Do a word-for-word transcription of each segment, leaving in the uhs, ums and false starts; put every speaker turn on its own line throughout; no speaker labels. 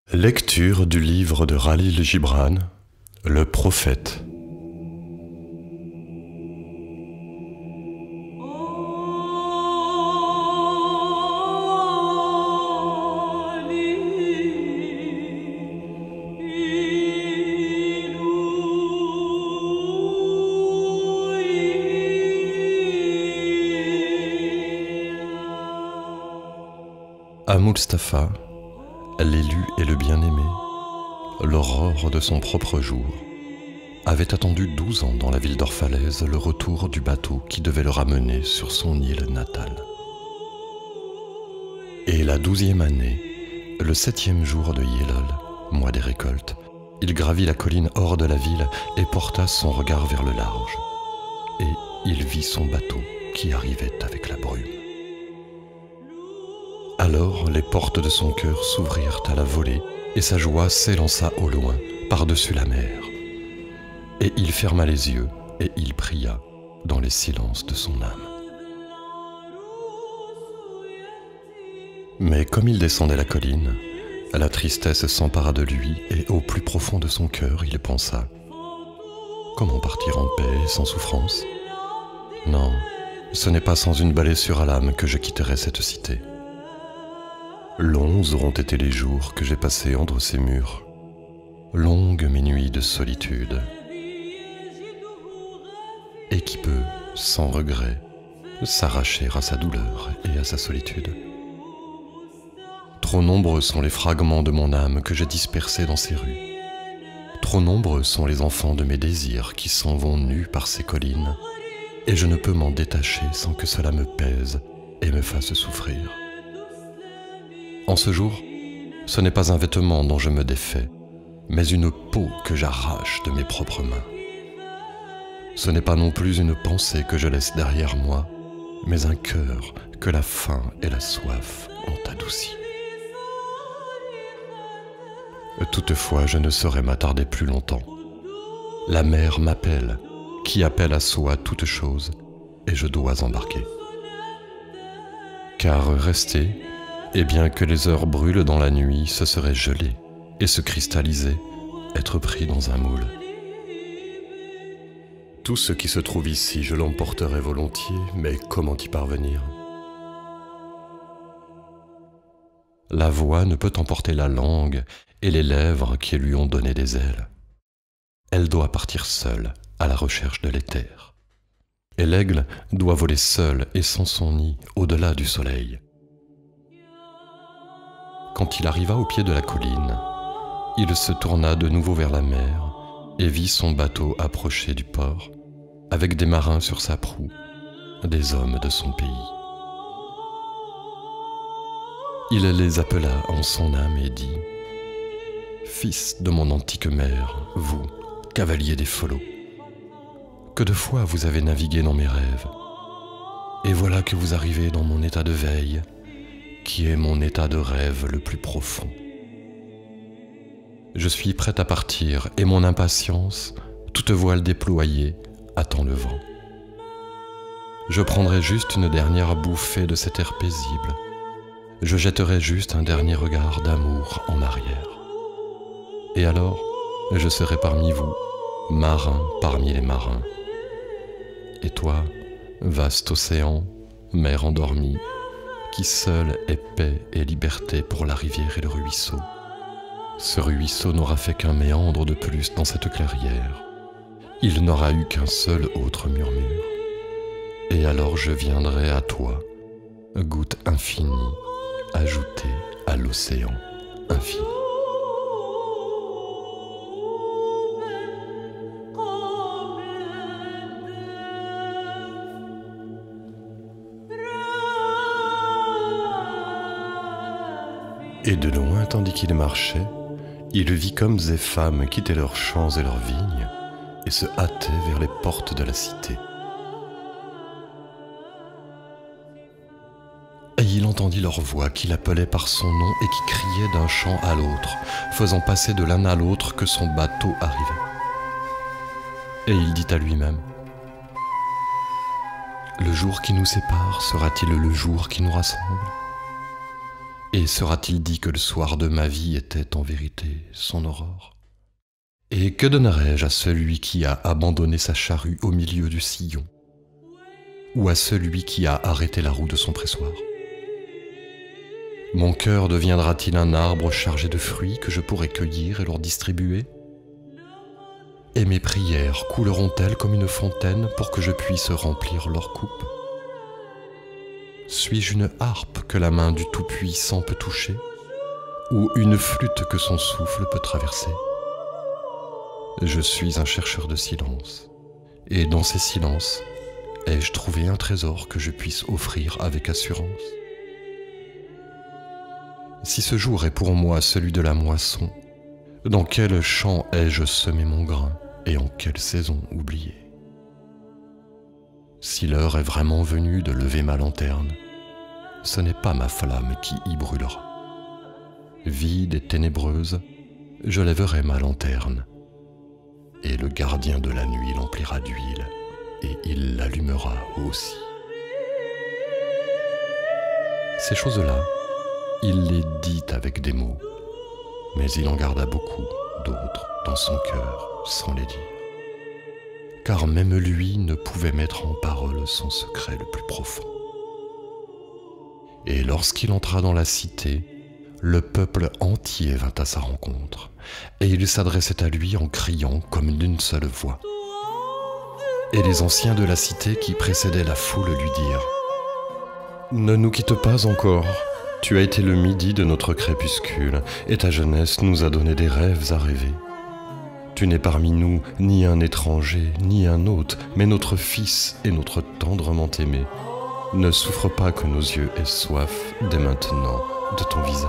Lecture du livre de Khalil Gibran, Le Prophète. À Mustapha, l'élu et le bien-aimé, l'aurore de son propre jour, avait attendu douze ans dans la ville d'Orphalaise le retour du bateau qui devait le ramener sur son île natale. Et la douzième année, le septième jour de Yélol, mois des récoltes, il gravit la colline hors de la ville et porta son regard vers le large. Et il vit son bateau qui arrivait avec la brume. Alors les portes de son cœur s'ouvrirent à la volée, et sa joie s'élança au loin, par-dessus la mer. Et il ferma les yeux, et il pria dans les silences de son âme. Mais comme il descendait la colline, la tristesse s'empara de lui, et au plus profond de son cœur, il pensa : comment partir en paix et sans souffrance ? Non, ce n'est pas sans une blessure à l'âme que je quitterai cette cité. Longs auront été les jours que j'ai passés entre ces murs, longues mes nuits de solitude. Et qui peut, sans regret, s'arracher à sa douleur et à sa solitude ? Trop nombreux sont les fragments de mon âme que j'ai dispersés dans ces rues. Trop nombreux sont les enfants de mes désirs qui s'en vont nus par ces collines, et je ne peux m'en détacher sans que cela me pèse et me fasse souffrir. En ce jour, ce n'est pas un vêtement dont je me défais, mais une peau que j'arrache de mes propres mains. Ce n'est pas non plus une pensée que je laisse derrière moi, mais un cœur que la faim et la soif ont adouci. Toutefois, je ne saurais m'attarder plus longtemps. La mer m'appelle, qui appelle à soi toute chose, et je dois embarquer. Car rester, et bien que les heures brûlent dans la nuit, ce serait geler et se cristalliser, être pris dans un moule. Tout ce qui se trouve ici, je l'emporterais volontiers, mais comment y parvenir ? La voix ne peut emporter la langue et les lèvres qui lui ont donné des ailes. Elle doit partir seule à la recherche de l'éther. Et l'aigle doit voler seul et sans son nid au-delà du soleil. Quand il arriva au pied de la colline, il se tourna de nouveau vers la mer et vit son bateau approcher du port, avec des marins sur sa proue, des hommes de son pays. Il les appela en son âme et dit : « Fils de mon antique mère, vous, cavalier des Folos, que de fois vous avez navigué dans mes rêves, et voilà que vous arrivez dans mon état de veille, qui est mon état de rêve le plus profond. Je suis prêt à partir, et mon impatience, toute voile déployée, attend le vent. Je prendrai juste une dernière bouffée de cet air paisible. Je jetterai juste un dernier regard d'amour en arrière. Et alors, je serai parmi vous, marin parmi les marins. Et toi, vaste océan, mer endormie, qui seul est paix et liberté pour la rivière et le ruisseau. Ce ruisseau n'aura fait qu'un méandre de plus dans cette clairière. Il n'aura eu qu'un seul autre murmure. Et alors je viendrai à toi, goutte infinie, ajoutée à l'océan infini. Et de loin, tandis qu'il marchait, il vit comme des femmes quitter leurs champs et leurs vignes et se hâter vers les portes de la cité. Et il entendit leur voix qui l'appelait par son nom et qui criait d'un champ à l'autre, faisant passer de l'un à l'autre que son bateau arrivait. Et il dit à lui-même : le jour qui nous sépare sera-t-il le jour qui nous rassemble ? Et sera-t-il dit que le soir de ma vie était en vérité son aurore? Et que donnerais-je à celui qui a abandonné sa charrue au milieu du sillon? Ou à celui qui a arrêté la roue de son pressoir? Mon cœur deviendra-t-il un arbre chargé de fruits que je pourrai cueillir et leur distribuer? Et mes prières couleront-elles comme une fontaine pour que je puisse remplir leur coupe? Suis-je une harpe que la main du Tout-Puissant peut toucher? Ou une flûte que son souffle peut traverser? Je suis un chercheur de silence, et dans ces silences, ai-je trouvé un trésor que je puisse offrir avec assurance? Si ce jour est pour moi celui de la moisson, dans quel champ ai-je semé mon grain et en quelle saison oublié? Si l'heure est vraiment venue de lever ma lanterne, ce n'est pas ma flamme qui y brûlera. Vide et ténébreuse, je lèverai ma lanterne, et le gardien de la nuit l'emplira d'huile, et il l'allumera aussi. Ces choses-là, il les dit avec des mots, mais il en garda beaucoup d'autres dans son cœur sans les dire. Car même lui ne pouvait mettre en parole son secret le plus profond. Et lorsqu'il entra dans la cité, le peuple entier vint à sa rencontre, et il s'adressait à lui en criant comme d'une seule voix. Et les anciens de la cité qui précédaient la foule lui dirent : « Ne nous quitte pas encore, tu as été le midi de notre crépuscule, et ta jeunesse nous a donné des rêves à rêver. Tu n'es parmi nous ni un étranger, ni un hôte, mais notre fils et notre tendrement aimé. Ne souffre pas que nos yeux aient soif dès maintenant de ton visage. »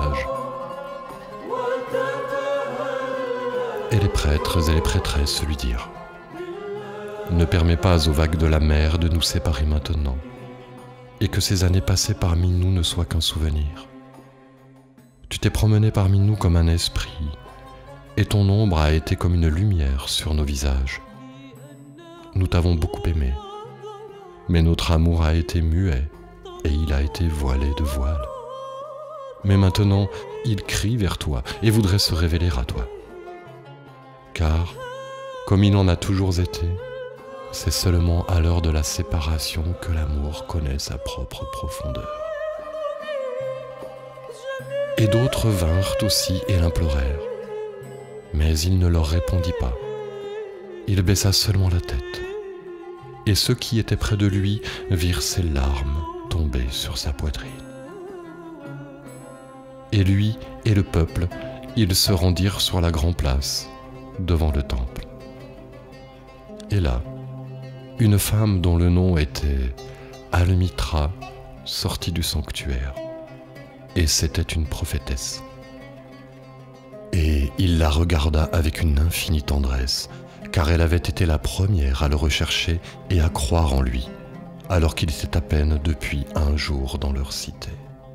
Et les prêtres et les prêtresses lui dirent : « Ne permets pas aux vagues de la mer de nous séparer maintenant, et que ces années passées parmi nous ne soient qu'un souvenir. Tu t'es promené parmi nous comme un esprit, et ton ombre a été comme une lumière sur nos visages. Nous t'avons beaucoup aimé, mais notre amour a été muet, et il a été voilé de voile. Mais maintenant, il crie vers toi et voudrait se révéler à toi. Car, comme il en a toujours été, c'est seulement à l'heure de la séparation que l'amour connaît sa propre profondeur. » Et d'autres vinrent aussi et l'implorèrent. Mais il ne leur répondit pas. Il baissa seulement la tête. Et ceux qui étaient près de lui virent ses larmes tomber sur sa poitrine. Et lui et le peuple, ils se rendirent sur la grande place, devant le temple. Et là, une femme dont le nom était Almitra sortit du sanctuaire, et c'était une prophétesse. Et il la regarda avec une infinie tendresse, car elle avait été la première à le rechercher et à croire en lui, alors qu'il était à peine depuis un jour dans leur cité.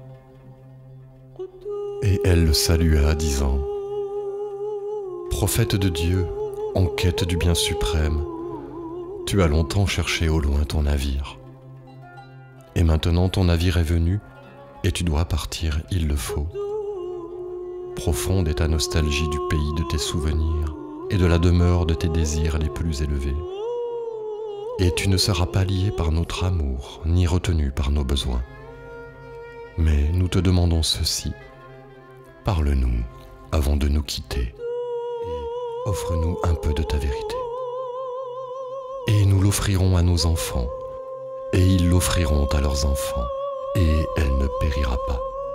Et elle le salua, disant : « Prophète de Dieu, en quête du bien suprême, tu as longtemps cherché au loin ton navire. Et maintenant ton navire est venu, et tu dois partir, il le faut. Profonde est ta nostalgie du pays de tes souvenirs et de la demeure de tes désirs les plus élevés. Et tu ne seras pas lié par notre amour, ni retenu par nos besoins. Mais nous te demandons ceci, parle-nous avant de nous quitter, et offre-nous un peu de ta vérité. Et nous l'offrirons à nos enfants, et ils l'offriront à leurs enfants, et elle ne périra pas.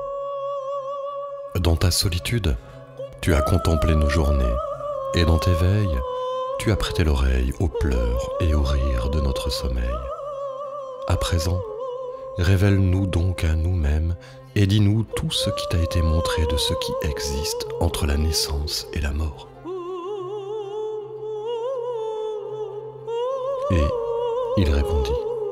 Dans ta solitude, tu as contemplé nos journées, et dans tes veilles, tu as prêté l'oreille aux pleurs et aux rires de notre sommeil. À présent, révèle-nous donc à nous-mêmes et dis-nous tout ce qui t'a été montré de ce qui existe entre la naissance et la mort. Et il répondit :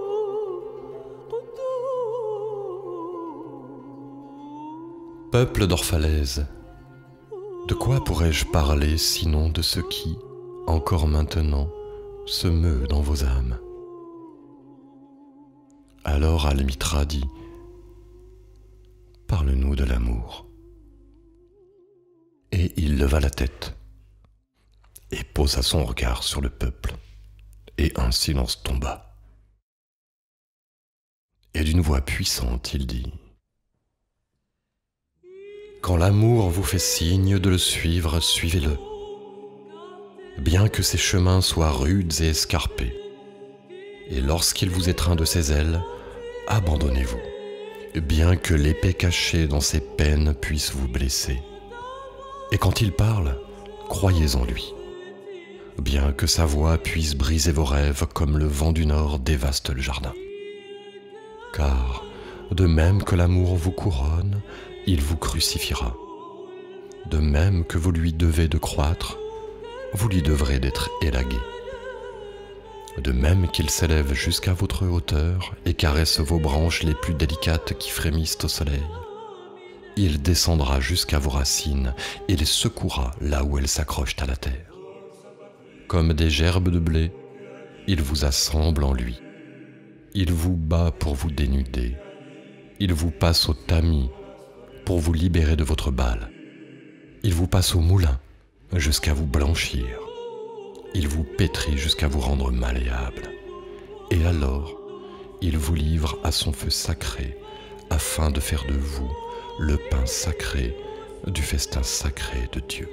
Peuple d'Orphalaise, de quoi pourrais-je parler sinon de ce qui, encore maintenant, se meut dans vos âmes? Alors Almitra dit : parle-nous de l'amour. » Et il leva la tête et posa son regard sur le peuple, et un silence tomba. Et d'une voix puissante, il dit: « Quand l'amour vous fait signe de le suivre, suivez-le, bien que ses chemins soient rudes et escarpés. Et lorsqu'il vous étreint de ses ailes, abandonnez-vous, bien que l'épée cachée dans ses peines puisse vous blesser. Et quand il parle, croyez en lui, bien que sa voix puisse briser vos rêves comme le vent du nord dévaste le jardin. Car, de même que l'amour vous couronne, il vous crucifiera. De même que vous lui devez de croître, vous lui devrez d'être élagué. De même qu'il s'élève jusqu'à votre hauteur et caresse vos branches les plus délicates qui frémissent au soleil, il descendra jusqu'à vos racines et les secouera là où elles s'accrochent à la terre. Comme des gerbes de blé, il vous assemble en lui. Il vous bat pour vous dénuder. Il vous passe au tamis pour vous libérer de votre bâle. Il vous passe au moulin jusqu'à vous blanchir. Il vous pétrit jusqu'à vous rendre malléable. Et alors, il vous livre à son feu sacré afin de faire de vous le pain sacré du festin sacré de Dieu.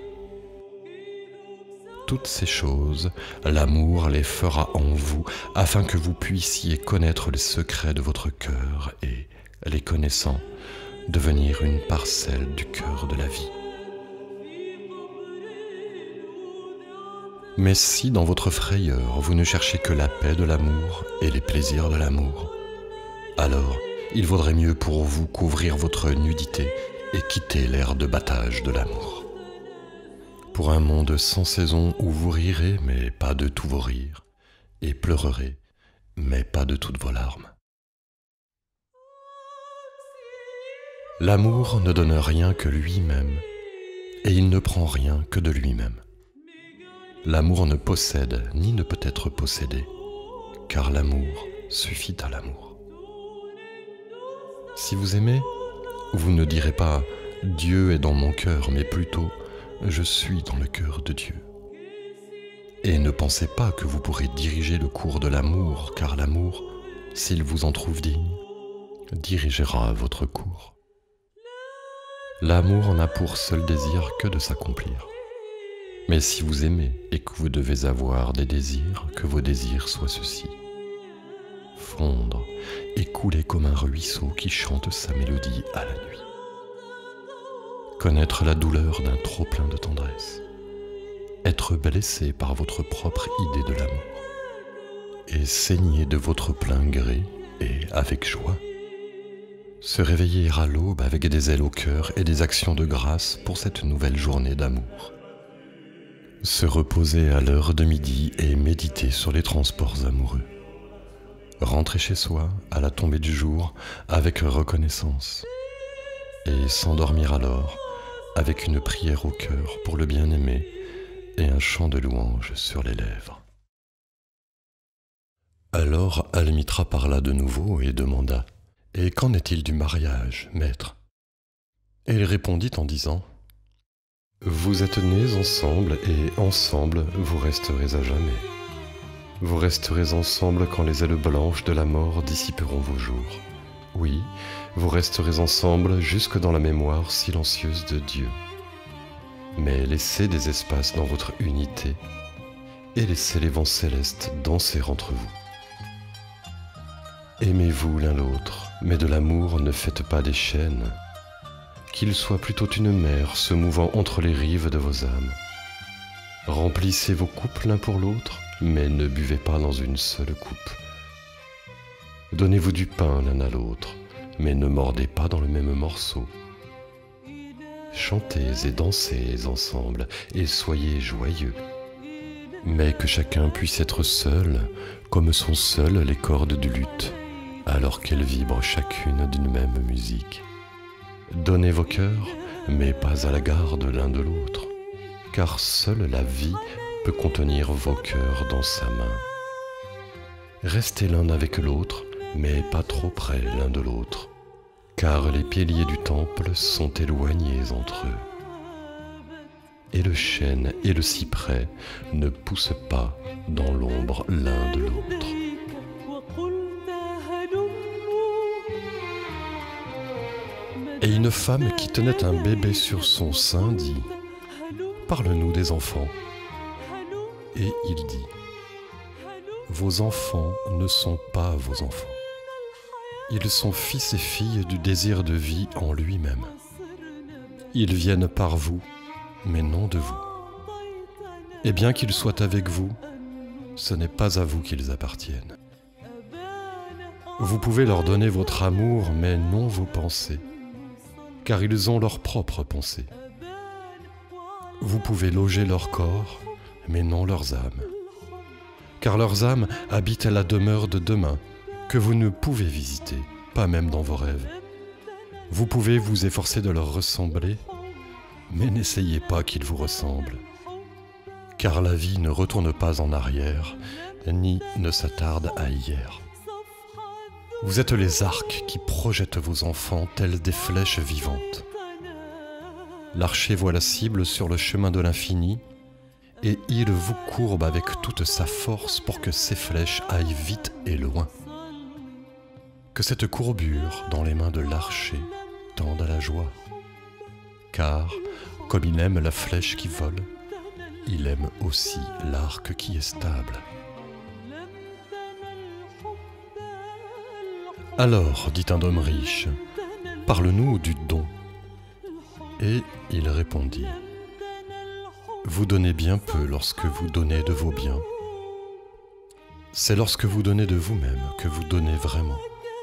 Toutes ces choses, l'amour les fera en vous afin que vous puissiez connaître les secrets de votre cœur et, les connaissant, devenir une parcelle du cœur de la vie. Mais si dans votre frayeur vous ne cherchez que la paix de l'amour et les plaisirs de l'amour, alors il vaudrait mieux pour vous couvrir votre nudité et quitter l'air de battage de l'amour. Pour un monde sans saison où vous rirez, mais pas de tous vos rires, et pleurerez, mais pas de toutes vos larmes. L'amour ne donne rien que lui-même, et il ne prend rien que de lui-même. L'amour ne possède ni ne peut être possédé, car l'amour suffit à l'amour. Si vous aimez, vous ne direz pas « Dieu est dans mon cœur », mais plutôt « Je suis dans le cœur de Dieu ». Et ne pensez pas que vous pourrez diriger le cours de l'amour, car l'amour, s'il vous en trouve digne, dirigera votre cours. L'amour n'a pour seul désir que de s'accomplir. Mais si vous aimez et que vous devez avoir des désirs, que vos désirs soient ceux-ci: fondre et couler comme un ruisseau qui chante sa mélodie à la nuit. Connaître la douleur d'un trop-plein de tendresse. Être blessé par votre propre idée de l'amour. Et saigner de votre plein gré et avec joie. Se réveiller à l'aube avec des ailes au cœur et des actions de grâce pour cette nouvelle journée d'amour. Se reposer à l'heure de midi et méditer sur les transports amoureux. Rentrer chez soi à la tombée du jour avec reconnaissance. Et s'endormir alors avec une prière au cœur pour le bien-aimé et un chant de louange sur les lèvres. Alors Almitra parla de nouveau et demanda: « Et qu'en est-il du mariage, maître ?» Et il répondit en disant: « Vous êtes nés ensemble et ensemble vous resterez à jamais. Vous resterez ensemble quand les ailes blanches de la mort dissiperont vos jours. Oui, vous resterez ensemble jusque dans la mémoire silencieuse de Dieu. Mais laissez des espaces dans votre unité et laissez les vents célestes danser entre vous. Aimez-vous l'un l'autre, mais de l'amour ne faites pas des chaînes, qu'il soit plutôt une mer se mouvant entre les rives de vos âmes. Remplissez vos coupes l'un pour l'autre, mais ne buvez pas dans une seule coupe. Donnez-vous du pain l'un à l'autre, mais ne mordez pas dans le même morceau. Chantez et dansez ensemble, et soyez joyeux. Mais que chacun puisse être seul, comme sont seules les cordes du luth, alors qu'elles vibrent chacune d'une même musique. Donnez vos cœurs, mais pas à la garde l'un de l'autre, car seule la vie peut contenir vos cœurs dans sa main. Restez l'un avec l'autre, mais pas trop près l'un de l'autre, car les piliers du temple sont éloignés entre eux. Et le chêne et le cyprès ne poussent pas dans l'ombre l'un de l'autre. Et une femme qui tenait un bébé sur son sein dit « Parle-nous des enfants ». Et il dit « Vos enfants ne sont pas vos enfants. Ils sont fils et filles du désir de vie en lui-même. Ils viennent par vous, mais non de vous. Et bien qu'ils soient avec vous, ce n'est pas à vous qu'ils appartiennent. Vous pouvez leur donner votre amour, mais non vos pensées, car ils ont leurs propres pensées. Vous pouvez loger leur corps, mais non leurs âmes, car leurs âmes habitent la demeure de demain, que vous ne pouvez visiter, pas même dans vos rêves. Vous pouvez vous efforcer de leur ressembler, mais n'essayez pas qu'ils vous ressemblent, car la vie ne retourne pas en arrière, ni ne s'attarde à hier. Vous êtes les arcs qui projettent vos enfants tels des flèches vivantes. L'archer voit la cible sur le chemin de l'infini, et il vous courbe avec toute sa force pour que ces flèches aillent vite et loin. Que cette courbure dans les mains de l'archer tende à la joie, car, comme il aime la flèche qui vole, il aime aussi l'arc qui est stable. Alors, dit un homme riche, parle-nous du don. Et il répondit, vous donnez bien peu lorsque vous donnez de vos biens. C'est lorsque vous donnez de vous-même que vous donnez vraiment.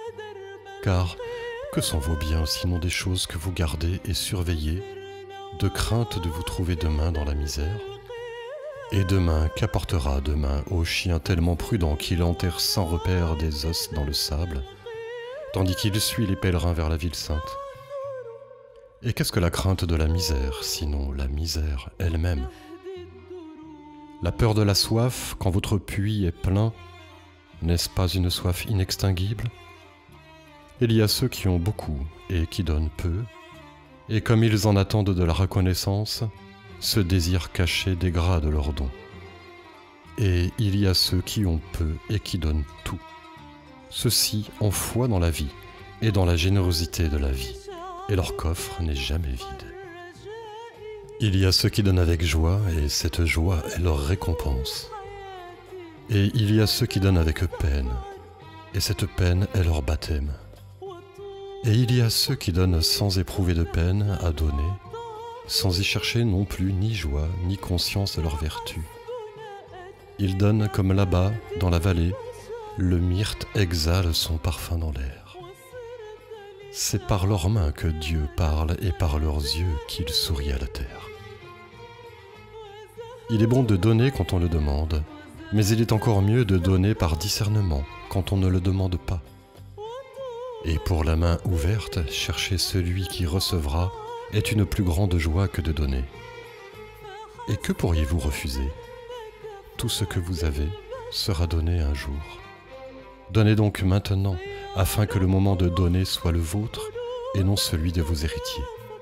Car que sont vos biens sinon des choses que vous gardez et surveillez, de crainte de vous trouver demain dans la misère? Et demain, qu'apportera demain au chien tellement prudent qu'il enterre sans repère des os dans le sable, tandis qu'il suit les pèlerins vers la ville sainte? Et qu'est-ce que la crainte de la misère, sinon la misère elle-même? La peur de la soif, quand votre puits est plein, n'est-ce pas une soif inextinguible? Il y a ceux qui ont beaucoup et qui donnent peu, et comme ils en attendent de la reconnaissance, ce désir caché dégrade leurs dons. Et il y a ceux qui ont peu et qui donnent tout. Ceux-ci ont foi dans la vie et dans la générosité de la vie, et leur coffre n'est jamais vide. Il y a ceux qui donnent avec joie, et cette joie est leur récompense. Et il y a ceux qui donnent avec peine, et cette peine est leur baptême. Et il y a ceux qui donnent sans éprouver de peine à donner, sans y chercher non plus ni joie, ni conscience de leur vertu. Ils donnent comme là-bas, dans la vallée, le myrte exhale son parfum dans l'air. C'est par leurs mains que Dieu parle et par leurs yeux qu'il sourit à la terre. Il est bon de donner quand on le demande, mais il est encore mieux de donner par discernement quand on ne le demande pas. Et pour la main ouverte, chercher celui qui recevra est une plus grande joie que de donner. Et que pourriez-vous refuser? Tout ce que vous avez sera donné un jour. Donnez donc maintenant, afin que le moment de donner soit le vôtre et non celui de vos héritiers.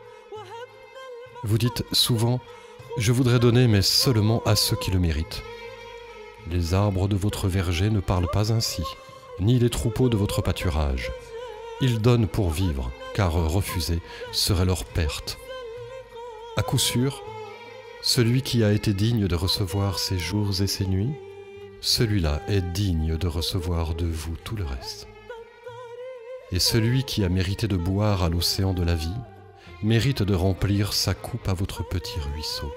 Vous dites souvent, je voudrais donner, mais seulement à ceux qui le méritent. Les arbres de votre verger ne parlent pas ainsi, ni les troupeaux de votre pâturage. Ils donnent pour vivre, car refuser serait leur perte. À coup sûr, celui qui a été digne de recevoir ses jours et ses nuits, celui-là est digne de recevoir de vous tout le reste. Et celui qui a mérité de boire à l'océan de la vie, mérite de remplir sa coupe à votre petit ruisseau.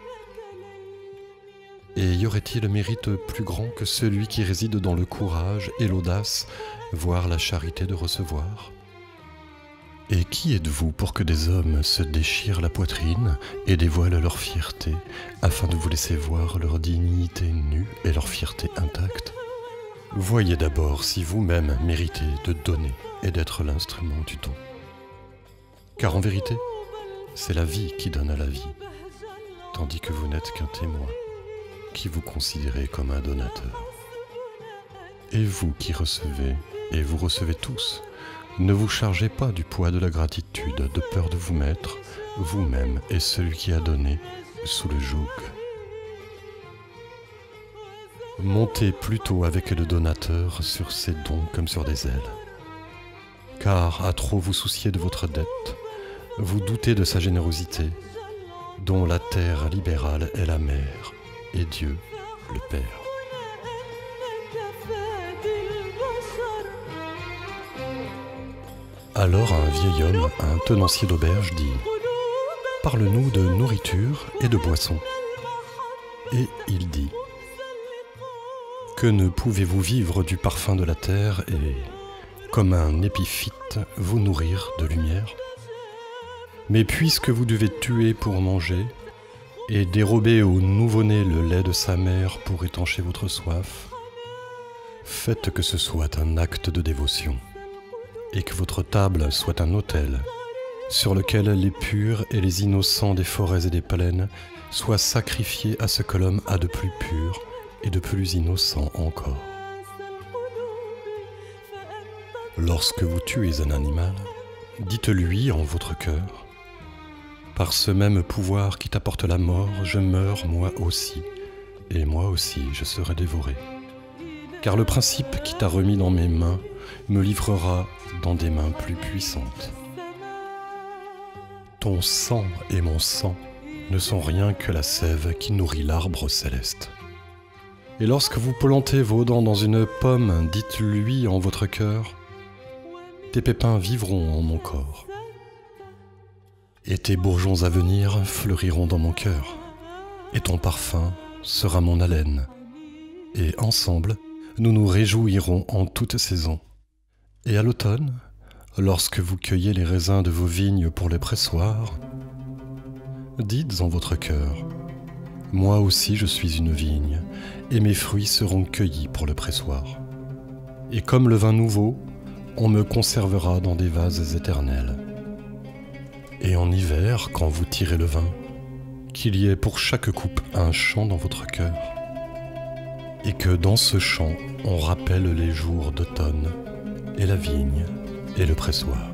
Et y aurait-il mérite plus grand que celui qui réside dans le courage et l'audace, voire la charité de recevoir? Et qui êtes-vous pour que des hommes se déchirent la poitrine et dévoilent leur fierté, afin de vous laisser voir leur dignité nue et leur fierté intacte? Voyez d'abord si vous-même méritez de donner et d'être l'instrument du don. Car en vérité, c'est la vie qui donne à la vie, tandis que vous n'êtes qu'un témoin, qui vous considérez comme un donateur. Et vous qui recevez, et vous recevez tous, Ne vous chargez pas du poids de la gratitude, de peur de vous mettre, vous-même et celui qui a donné, sous le joug. Montez plutôt avec le donateur sur ses dons comme sur des ailes. Car à trop vous soucier de votre dette, vous doutez de sa générosité, dont la terre libérale est la mère et Dieu le Père. Alors un vieil homme, un tenancier d'auberge, dit « Parle-nous de nourriture et de boisson. » Et il dit « Que ne pouvez-vous vivre du parfum de la terre et, comme un épiphyte, vous nourrir de lumière ? Mais puisque vous devez tuer pour manger, et dérober au nouveau-né le lait de sa mère pour étancher votre soif, faites que ce soit un acte de dévotion, et que votre table soit un autel, sur lequel les purs et les innocents des forêts et des plaines soient sacrifiés à ce que l'homme a de plus pur et de plus innocent encore. Lorsque vous tuez un animal, dites-lui en votre cœur, par ce même pouvoir qui t'apporte la mort, je meurs moi aussi, et moi aussi je serai dévoré. Car le principe qui t'a remis dans mes mains me livrera dans des mains plus puissantes. Ton sang et mon sang ne sont rien que la sève qui nourrit l'arbre céleste. Et lorsque vous plantez vos dents dans une pomme, dites-lui en votre cœur, tes pépins vivront en mon corps. Et tes bourgeons à venir fleuriront dans mon cœur, et ton parfum sera mon haleine. Et ensemble, nous nous réjouirons en toute saison. Et à l'automne, lorsque vous cueillez les raisins de vos vignes pour les pressoirs, dites en votre cœur, moi aussi je suis une vigne, et mes fruits seront cueillis pour le pressoir. Et comme le vin nouveau, on me conservera dans des vases éternels. Et en hiver, quand vous tirez le vin, qu'il y ait pour chaque coupe un chant dans votre cœur, et que dans ce chant, on rappelle les jours d'automne, et la vigne, et le pressoir.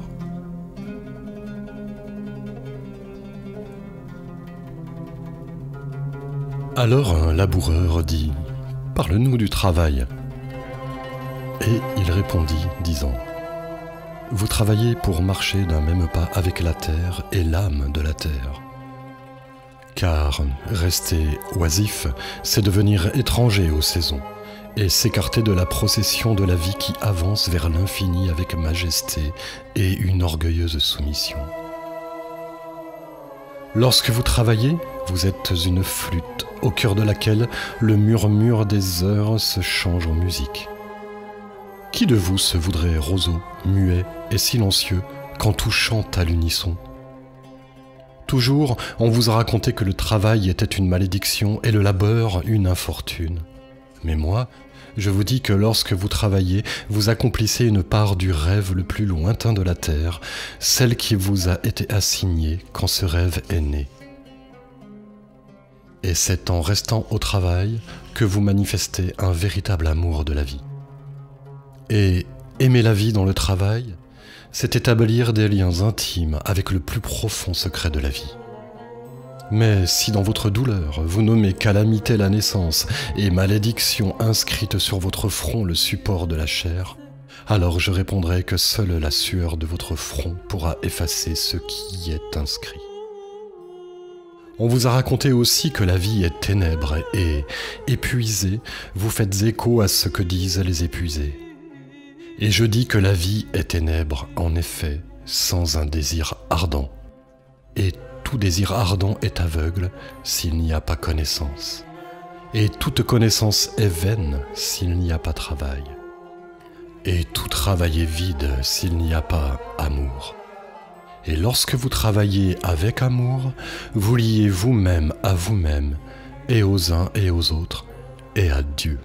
Alors un laboureur dit « Parle-nous du travail ». Et il répondit, disant « Vous travaillez pour marcher d'un même pas avec la terre et l'âme de la terre. Car rester oisif, c'est devenir étranger aux saisons, et s'écarter de la procession de la vie qui avance vers l'infini avec majesté et une orgueilleuse soumission. Lorsque vous travaillez, vous êtes une flûte au cœur de laquelle le murmure des heures se change en musique. Qui de vous se voudrait roseau, muet et silencieux quand tout chante à l'unisson ? Toujours, on vous a raconté que le travail était une malédiction et le labeur une infortune. Mais moi, je vous dis que lorsque vous travaillez, vous accomplissez une part du rêve le plus lointain de la terre, celle qui vous a été assignée quand ce rêve est né. Et c'est en restant au travail que vous manifestez un véritable amour de la vie. Et aimer la vie dans le travail, c'est établir des liens intimes avec le plus profond secret de la vie. Mais si dans votre douleur, vous nommez calamité la naissance et malédiction inscrite sur votre front le support de la chair, alors je répondrai que seule la sueur de votre front pourra effacer ce qui y est inscrit. On vous a raconté aussi que la vie est ténèbres et, épuisés, vous faites écho à ce que disent les épuisés. Et je dis que la vie est ténèbres, en effet, sans un désir ardent. Et tout désir ardent est aveugle s'il n'y a pas connaissance. Et toute connaissance est vaine s'il n'y a pas travail. Et tout travail est vide s'il n'y a pas amour. Et lorsque vous travaillez avec amour, vous liez vous-même à vous-même, et aux uns et aux autres, et à Dieu.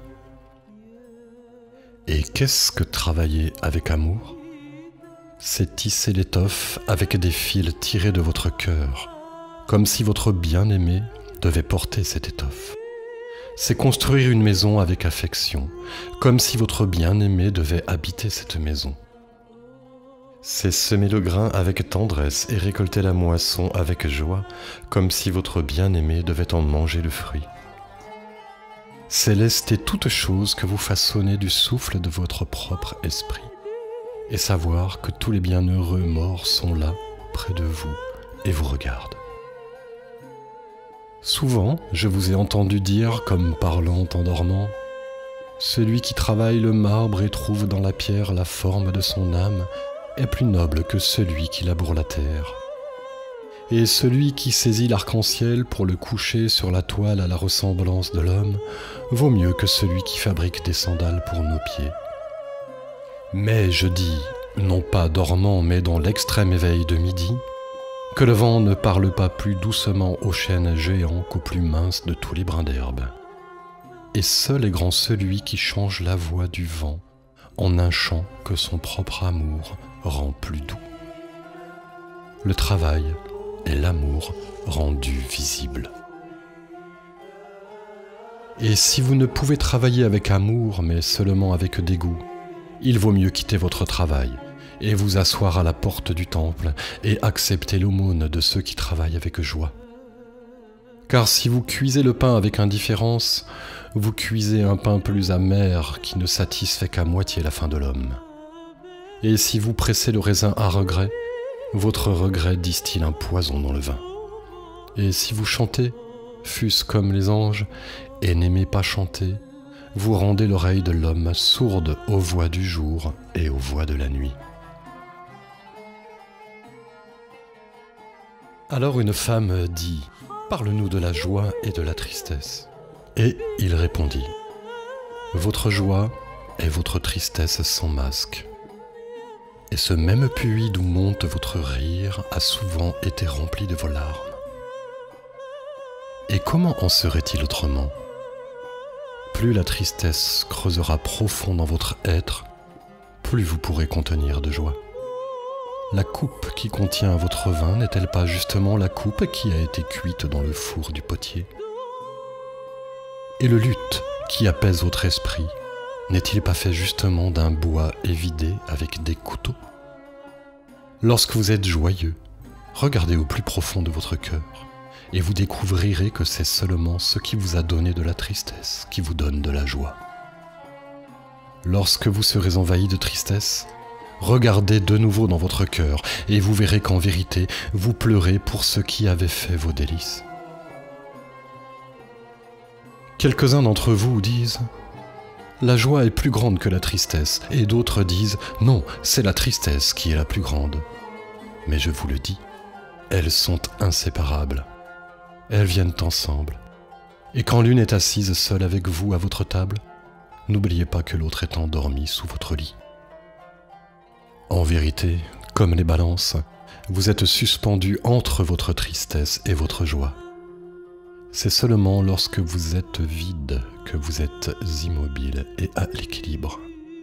Et qu'est-ce que travailler avec amour ? C'est tisser l'étoffe avec des fils tirés de votre cœur, comme si votre bien-aimé devait porter cette étoffe. C'est construire une maison avec affection, comme si votre bien-aimé devait habiter cette maison. C'est semer le grain avec tendresse et récolter la moisson avec joie, comme si votre bien-aimé devait en manger le fruit. C'est lester toute chose que vous façonnez du souffle de votre propre esprit, et savoir que tous les bienheureux morts sont là, près de vous, et vous regardent. Souvent, je vous ai entendu dire, comme parlant en dormant, « Celui qui travaille le marbre et trouve dans la pierre la forme de son âme est plus noble que celui qui laboure la terre. Et celui qui saisit l'arc-en-ciel pour le coucher sur la toile à la ressemblance de l'homme vaut mieux que celui qui fabrique des sandales pour nos pieds. Mais je dis, non pas dormant, mais dans l'extrême éveil de midi, que le vent ne parle pas plus doucement au chêne géant qu'au plus mince de tous les brins d'herbe. Et seul est grand celui qui change la voix du vent en un chant que son propre amour rend plus doux. Le travail est l'amour rendu visible. Et si vous ne pouvez travailler avec amour, mais seulement avec dégoût, il vaut mieux quitter votre travail et vous asseoir à la porte du temple et accepter l'aumône de ceux qui travaillent avec joie. Car si vous cuisez le pain avec indifférence, vous cuisez un pain plus amer qui ne satisfait qu'à moitié la faim de l'homme. Et si vous pressez le raisin à regret, votre regret distille un poison dans le vin. Et si vous chantez, fût-ce comme les anges, et n'aimez pas chanter, vous rendez l'oreille de l'homme sourde aux voix du jour et aux voix de la nuit. Alors une femme dit, « Parle-nous de la joie et de la tristesse. » Et il répondit, « Votre joie est votre tristesse sans masque. Et ce même puits d'où monte votre rire a souvent été rempli de vos larmes. Et comment en serait-il autrement? Plus la tristesse creusera profond dans votre être, plus vous pourrez contenir de joie. La coupe qui contient votre vin n'est-elle pas justement la coupe qui a été cuite dans le four du potier? Et le luth qui apaise votre esprit, n'est-il pas fait justement d'un bois évidé avec des couteaux? Lorsque vous êtes joyeux, regardez au plus profond de votre cœur, et vous découvrirez que c'est seulement ce qui vous a donné de la tristesse qui vous donne de la joie. Lorsque vous serez envahi de tristesse, regardez de nouveau dans votre cœur, et vous verrez qu'en vérité, vous pleurez pour ce qui avait fait vos délices. Quelques-uns d'entre vous disent « La joie est plus grande que la tristesse » et d'autres disent « Non, c'est la tristesse qui est la plus grande ». Mais je vous le dis, elles sont inséparables. Elles viennent ensemble. Et quand l'une est assise seule avec vous à votre table, n'oubliez pas que l'autre est endormie sous votre lit. En vérité, comme les balances, vous êtes suspendus entre votre tristesse et votre joie. C'est seulement lorsque vous êtes vide que vous êtes immobile et à l'équilibre.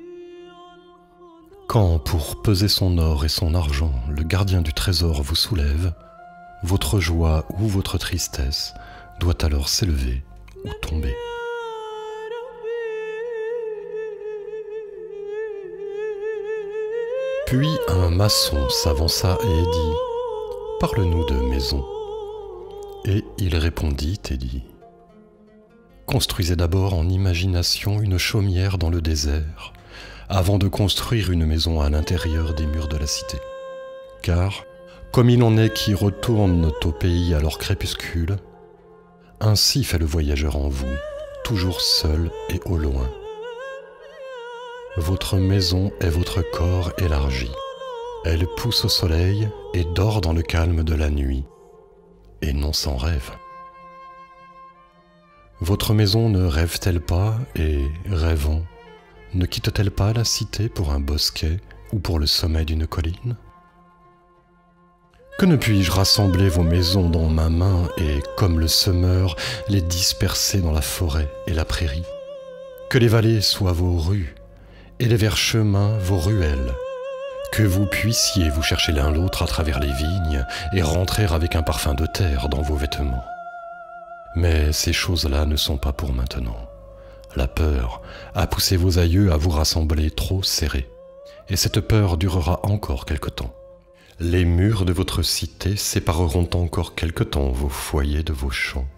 Quand, pour peser son or et son argent, le gardien du trésor vous soulève, votre joie ou votre tristesse doit alors s'élever ou tomber. Puis un maçon s'avança et dit « Parle-nous de maison ». Et il répondit et dit « Construisez d'abord en imagination une chaumière dans le désert, avant de construire une maison à l'intérieur des murs de la cité. Car, comme il en est qui retournent au pays à leur crépuscule, ainsi fait le voyageur en vous, toujours seul et au loin. Votre maison est votre corps élargi. Elle pousse au soleil et dort dans le calme de la nuit, et non sans rêve. Votre maison ne rêve-t-elle pas, et, rêvant, ne quitte-t-elle pas la cité pour un bosquet ou pour le sommet d'une colline? Que ne puis-je rassembler vos maisons dans ma main et, comme le semeur, les disperser dans la forêt et la prairie? Que les vallées soient vos rues, et les verts-chemins vos ruelles, que vous puissiez vous chercher l'un l'autre à travers les vignes et rentrer avec un parfum de terre dans vos vêtements. Mais ces choses-là ne sont pas pour maintenant. La peur a poussé vos aïeux à vous rassembler trop serrés, Et cette peur durera encore quelque temps. Les murs de votre cité sépareront encore quelque temps vos foyers de vos champs.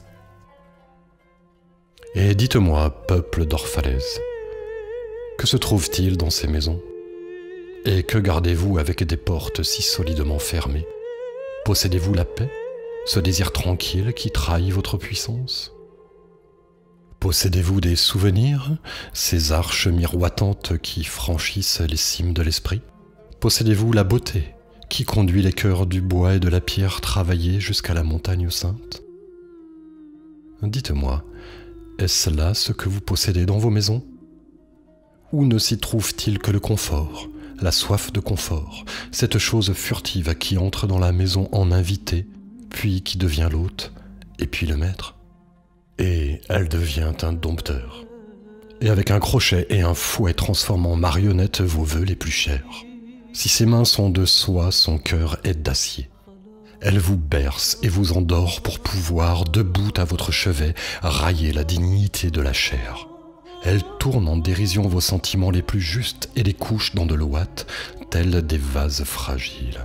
Et dites-moi, peuple d'Orphalès, que se trouve-t-il dans ces maisons? Et que gardez-vous avec des portes si solidement fermées? Possédez-vous la paix, ce désir tranquille qui trahit votre puissance? Possédez-vous des souvenirs, ces arches miroitantes qui franchissent les cimes de l'esprit? Possédez-vous la beauté qui conduit les cœurs du bois et de la pierre travaillés jusqu'à la montagne sainte? Dites-moi, est-ce là ce que vous possédez dans vos maisons? Ou ne s'y trouve-t-il que le confort, la soif de confort, cette chose furtive qui entre dans la maison en invité, puis qui devient l'hôte, et puis le maître? Et elle devient un dompteur, et avec un crochet et un fouet transforme en marionnette vos vœux les plus chers. Si ses mains sont de soie, son cœur est d'acier. Elle vous berce et vous endort pour pouvoir, debout à votre chevet, railler la dignité de la chair. Elle tourne en dérision vos sentiments les plus justes et les couche dans de l'ouate, tels des vases fragiles.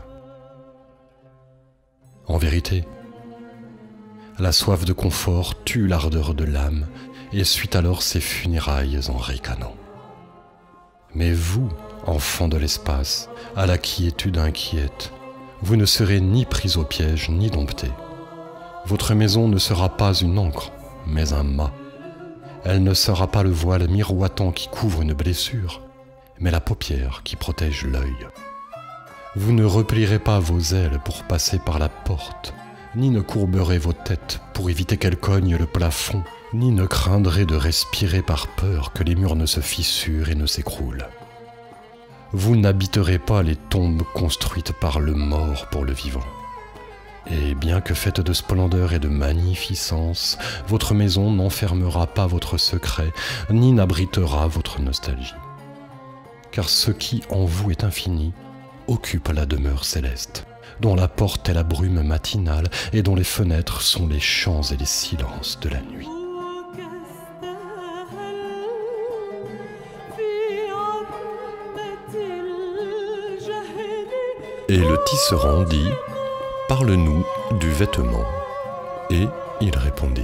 En vérité, la soif de confort tue l'ardeur de l'âme et suit alors ses funérailles en ricanant. Mais vous, enfants de l'espace, à la quiétude inquiète, vous ne serez ni pris au piège ni domptés. Votre maison ne sera pas une ancre, mais un mât. Elle ne sera pas le voile miroitant qui couvre une blessure, mais la paupière qui protège l'œil. Vous ne replierez pas vos ailes pour passer par la porte, ni ne courberez vos têtes pour éviter qu'elles cognent le plafond, ni ne craindrez de respirer par peur que les murs ne se fissurent et ne s'écroulent. Vous n'habiterez pas les tombes construites par le mort pour le vivant. Et bien que faite de splendeur et de magnificence, votre maison n'enfermera pas votre secret, ni n'abritera votre nostalgie. Car ce qui en vous est infini occupe la demeure céleste, dont la porte est la brume matinale et dont les fenêtres sont les chants et les silences de la nuit. Et le tisserand dit: « Parle-nous du vêtement. » Et il répondit: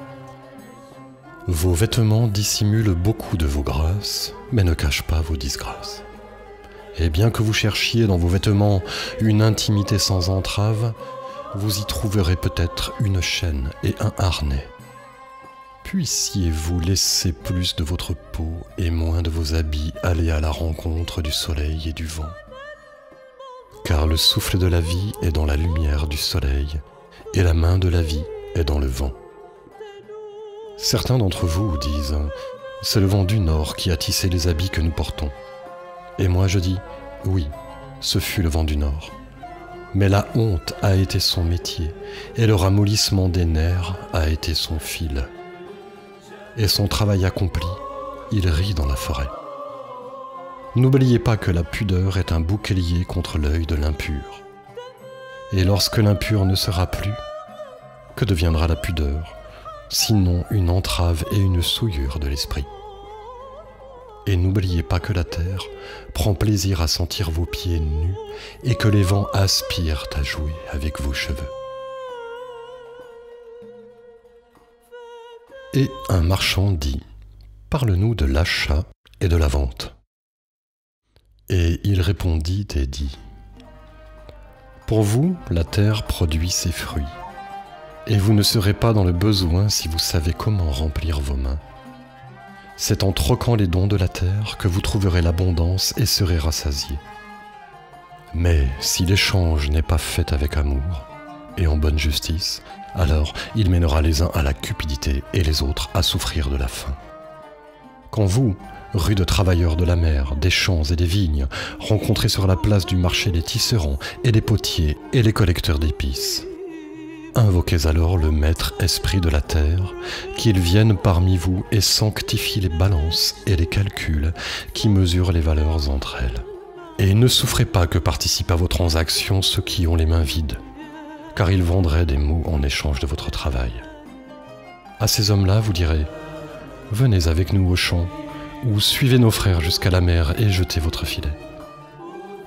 « Vos vêtements dissimulent beaucoup de vos grâces, mais ne cachent pas vos disgrâces. Et bien que vous cherchiez dans vos vêtements une intimité sans entrave, vous y trouverez peut-être une chaîne et un harnais. Puissiez-vous laisser plus de votre peau et moins de vos habits aller à la rencontre du soleil et du vent. Car le souffle de la vie est dans la lumière du soleil, et la main de la vie est dans le vent. Certains d'entre vous disent: « C'est le vent du nord qui a tissé les habits que nous portons. » Et moi je dis: « Oui, ce fut le vent du nord. » Mais la honte a été son métier, et le ramollissement des nerfs a été son fil. Et son travail accompli, il rit dans la forêt. N'oubliez pas que la pudeur est un bouclier contre l'œil de l'impur. Et lorsque l'impur ne sera plus, que deviendra la pudeur, sinon une entrave et une souillure de l'esprit? Et n'oubliez pas que la terre prend plaisir à sentir vos pieds nus et que les vents aspirent à jouer avec vos cheveux. Et un marchand dit: « Parle-nous de l'achat et de la vente. » Et il répondit et dit: « Pour vous, la terre produit ses fruits, et vous ne serez pas dans le besoin si vous savez comment remplir vos mains. C'est en troquant les dons de la terre que vous trouverez l'abondance et serez rassasiés. Mais si l'échange n'est pas fait avec amour et en bonne justice, alors il mènera les uns à la cupidité et les autres à souffrir de la faim. Quand vous, rudes travailleurs de la mer, des champs et des vignes, rencontrez sur la place du marché les tisserands et les potiers et les collecteurs d'épices, invoquez alors le maître esprit de la terre, qu'il vienne parmi vous et sanctifie les balances et les calculs qui mesurent les valeurs entre elles. Et ne souffrez pas que participent à vos transactions ceux qui ont les mains vides, car ils vendraient des mots en échange de votre travail. À ces hommes-là, vous direz: « Venez avec nous au champ, ou suivez nos frères jusqu'à la mer et jetez votre filet.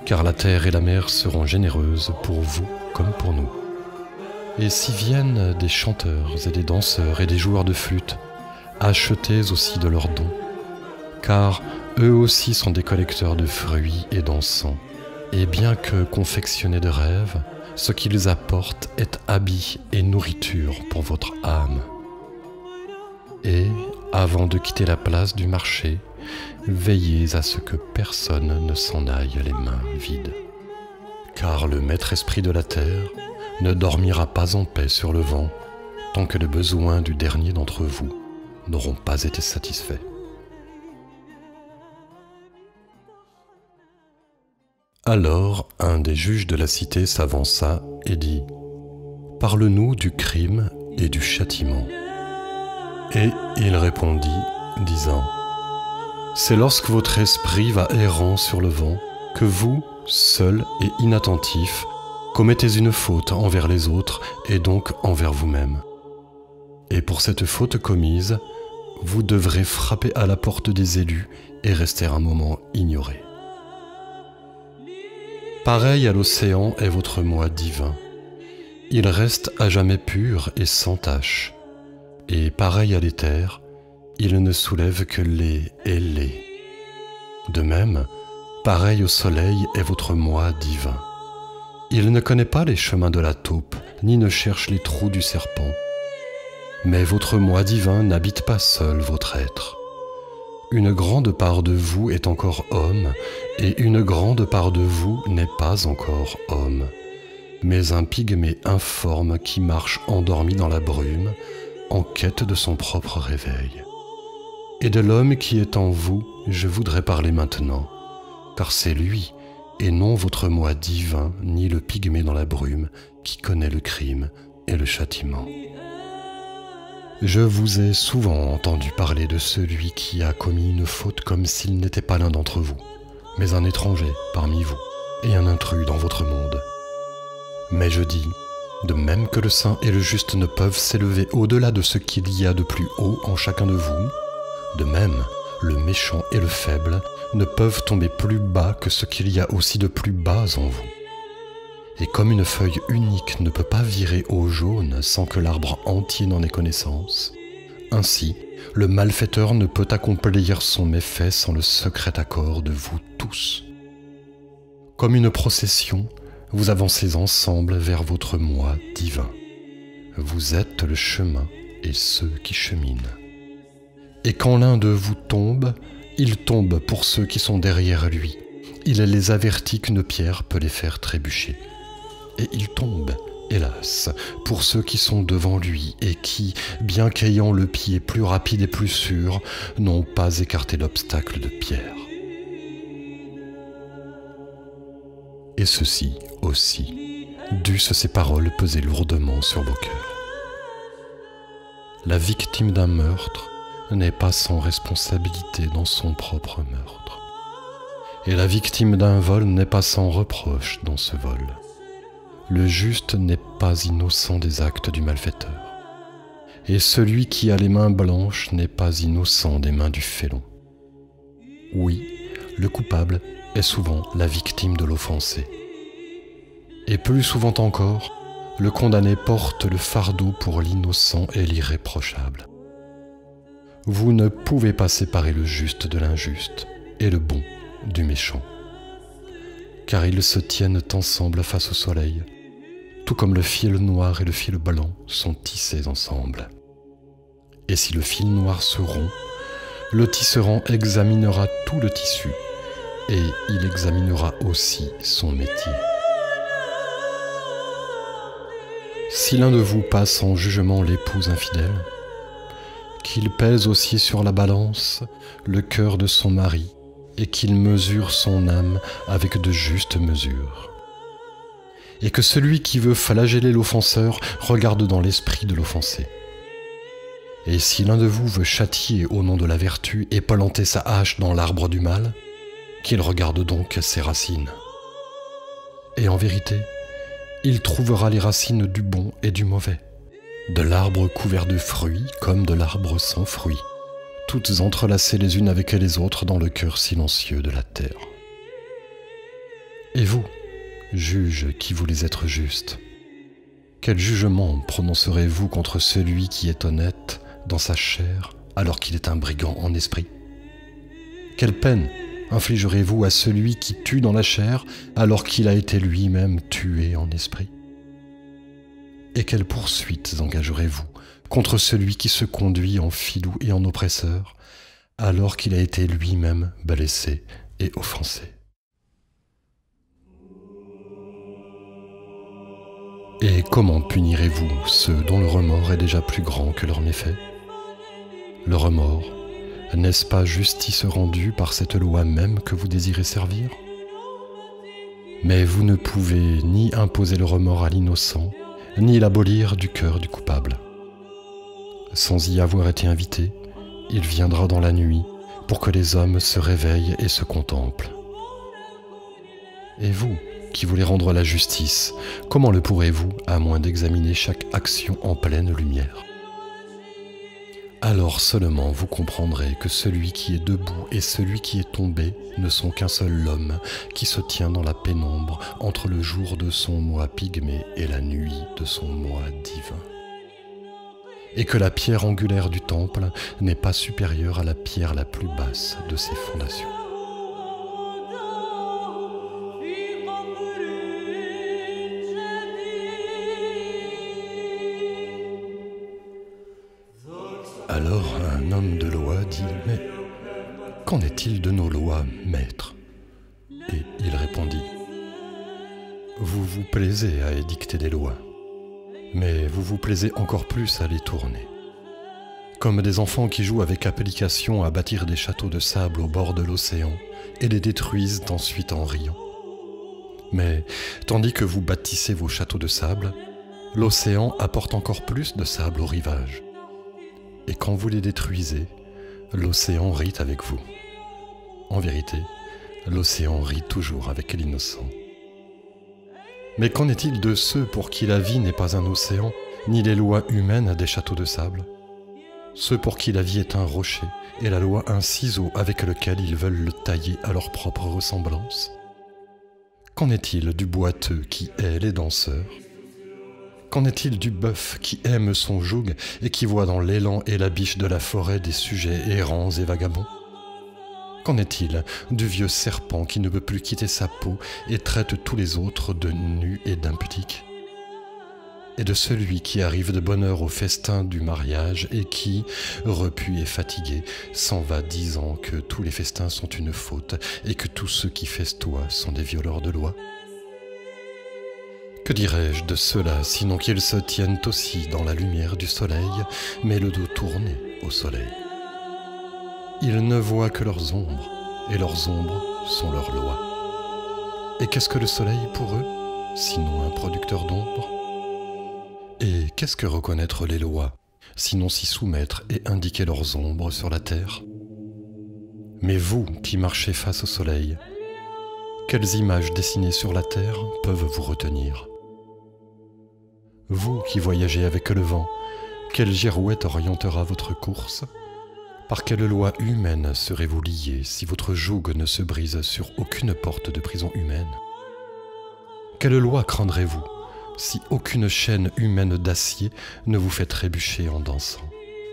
car la terre et la mer seront généreuses pour vous comme pour nous. Et si viennent des chanteurs et des danseurs et des joueurs de flûte, achetez aussi de leurs dons, car eux aussi sont des collecteurs de fruits et d'encens, et bien que confectionnés de rêves, ce qu'ils apportent est habit et nourriture pour votre âme. Et, avant de quitter la place du marché, veillez à ce que personne ne s'en aille les mains vides. Car le maître esprit de la terre ne dormira pas en paix sur le vent tant que les besoins du dernier d'entre vous n'auront pas été satisfaits. Alors un des juges de la cité s'avança et dit « Parle-nous du crime et du châtiment. » Et il répondit, disant « C'est lorsque votre esprit va errant sur le vent que vous, seul et inattentif, commettez une faute envers les autres et donc envers vous-même. Et pour cette faute commise, vous devrez frapper à la porte des élus et rester un moment ignoré. Pareil à l'océan est votre moi divin. Il reste à jamais pur et sans tache. Et pareil à l'éther, il ne soulève que les et les. De même, pareil au soleil est votre moi divin. Il ne connaît pas les chemins de la taupe, ni ne cherche les trous du serpent. Mais votre moi divin n'habite pas seul votre être. Une grande part de vous est encore homme, et une grande part de vous n'est pas encore homme, mais un pygmée informe qui marche endormi dans la brume, en quête de son propre réveil. Et de l'homme qui est en vous, je voudrais parler maintenant, car c'est lui, et non votre moi divin, ni le pygmée dans la brume, qui connaît le crime et le châtiment. Je vous ai souvent entendu parler de celui qui a commis une faute comme s'il n'était pas l'un d'entre vous, mais un étranger parmi vous, et un intrus dans votre monde. Mais je dis, de même que le saint et le juste ne peuvent s'élever au-delà de ce qu'il y a de plus haut en chacun de vous, de même, le méchant et le faible ne peuvent tomber plus bas que ce qu'il y a aussi de plus bas en vous. Et comme une feuille unique ne peut pas virer au jaune sans que l'arbre entier n'en ait connaissance, ainsi, le malfaiteur ne peut accomplir son méfait sans le secret accord de vous tous. Comme une procession, vous avancez ensemble vers votre moi divin. Vous êtes le chemin et ceux qui cheminent. Et quand l'un de vous tombe, il tombe pour ceux qui sont derrière lui. Il les avertit qu'une pierre peut les faire trébucher. Et il tombe, hélas, pour ceux qui sont devant lui et qui, bien qu'ayant le pied plus rapide et plus sûr, n'ont pas écarté l'obstacle de pierre. Et ceci aussi, dussent ces paroles peser lourdement sur vos cœurs. La victime d'un meurtre n'est pas sans responsabilité dans son propre meurtre. Et la victime d'un vol n'est pas sans reproche dans ce vol. Le juste n'est pas innocent des actes du malfaiteur. Et celui qui a les mains blanches n'est pas innocent des mains du félon. Oui, le coupable est souvent la victime de l'offensé. Et plus souvent encore, le condamné porte le fardeau pour l'innocent et l'irréprochable. Vous ne pouvez pas séparer le juste de l'injuste et le bon du méchant, car ils se tiennent ensemble face au soleil, tout comme le fil noir et le fil blanc sont tissés ensemble. Et si le fil noir se rompt, le tisserand examinera tout le tissu, et il examinera aussi son métier. Si l'un de vous passe en jugement l'épouse infidèle, qu'il pèse aussi sur la balance le cœur de son mari, et qu'il mesure son âme avec de justes mesures. Et que celui qui veut flageller l'offenseur regarde dans l'esprit de l'offensé. Et si l'un de vous veut châtier au nom de la vertu et planter sa hache dans l'arbre du mal, qu'il regarde donc ses racines. Et en vérité, il trouvera les racines du bon et du mauvais, de l'arbre couvert de fruits comme de l'arbre sans fruits, toutes entrelacées les unes avec les autres dans le cœur silencieux de la terre. Et vous, juges qui voulez être justes, quel jugement prononcerez-vous contre celui qui est honnête dans sa chair alors qu'il est un brigand en esprit? Quelle peine infligerez-vous à celui qui tue dans la chair alors qu'il a été lui-même tué en esprit? Et quelles poursuites engagerez-vous contre celui qui se conduit en filou et en oppresseur alors qu'il a été lui-même blessé et offensé? Et comment punirez-vous ceux dont le remords est déjà plus grand que leur méfait? Le remords, n'est-ce pas justice rendue par cette loi même que vous désirez servir? Mais vous ne pouvez ni imposer le remords à l'innocent, ni l'abolir du cœur du coupable. Sans y avoir été invité, il viendra dans la nuit pour que les hommes se réveillent et se contemplent. Et vous, qui voulez rendre la justice, comment le pourrez-vous à moins d'examiner chaque action en pleine lumière? Alors seulement vous comprendrez que celui qui est debout et celui qui est tombé ne sont qu'un seul homme qui se tient dans la pénombre entre le jour de son moi pygmée et la nuit de son moi divin. Et que la pierre angulaire du temple n'est pas supérieure à la pierre la plus basse de ses fondations. Alors un homme de loi dit « Mais qu'en est-il de nos lois, maître ?» Et il répondit « Vous vous plaisez à édicter des lois, mais vous vous plaisez encore plus à les tourner. Comme des enfants qui jouent avec application à bâtir des châteaux de sable au bord de l'océan et les détruisent ensuite en riant. Mais tandis que vous bâtissez vos châteaux de sable, l'océan apporte encore plus de sable au rivage. Et quand vous les détruisez, l'océan rit avec vous. En vérité, l'océan rit toujours avec l'innocent. Mais qu'en est-il de ceux pour qui la vie n'est pas un océan, ni les lois humaines des châteaux de sable? Ceux pour qui la vie est un rocher, et la loi un ciseau avec lequel ils veulent le tailler à leur propre ressemblance? Qu'en est-il du boiteux qui hait les danseurs? Qu'en est-il du bœuf qui aime son joug et qui voit dans l'élan et la biche de la forêt des sujets errants et vagabonds? Qu'en est-il du vieux serpent qui ne peut plus quitter sa peau et traite tous les autres de nus et d'impudiques? Et de celui qui arrive de bonne heure au festin du mariage et qui, repu et fatigué, s'en va disant que tous les festins sont une faute et que tous ceux qui festoient sont des violeurs de loi? Que dirais-je de ceux-là, sinon qu'ils se tiennent aussi dans la lumière du soleil, mais le dos tourné au soleil? Ils ne voient que leurs ombres, et leurs ombres sont leurs lois. Et qu'est-ce que le soleil pour eux, sinon un producteur d'ombre? Et qu'est-ce que reconnaître les lois, sinon s'y soumettre et indiquer leurs ombres sur la terre? Mais vous qui marchez face au soleil, quelles images dessinées sur la terre peuvent vous retenir? Vous qui voyagez avec le vent, quelle girouette orientera votre course? Par quelle loi humaine serez-vous lié si votre joug ne se brise sur aucune porte de prison humaine? Quelle loi craindrez-vous si aucune chaîne humaine d'acier ne vous fait trébucher en dansant?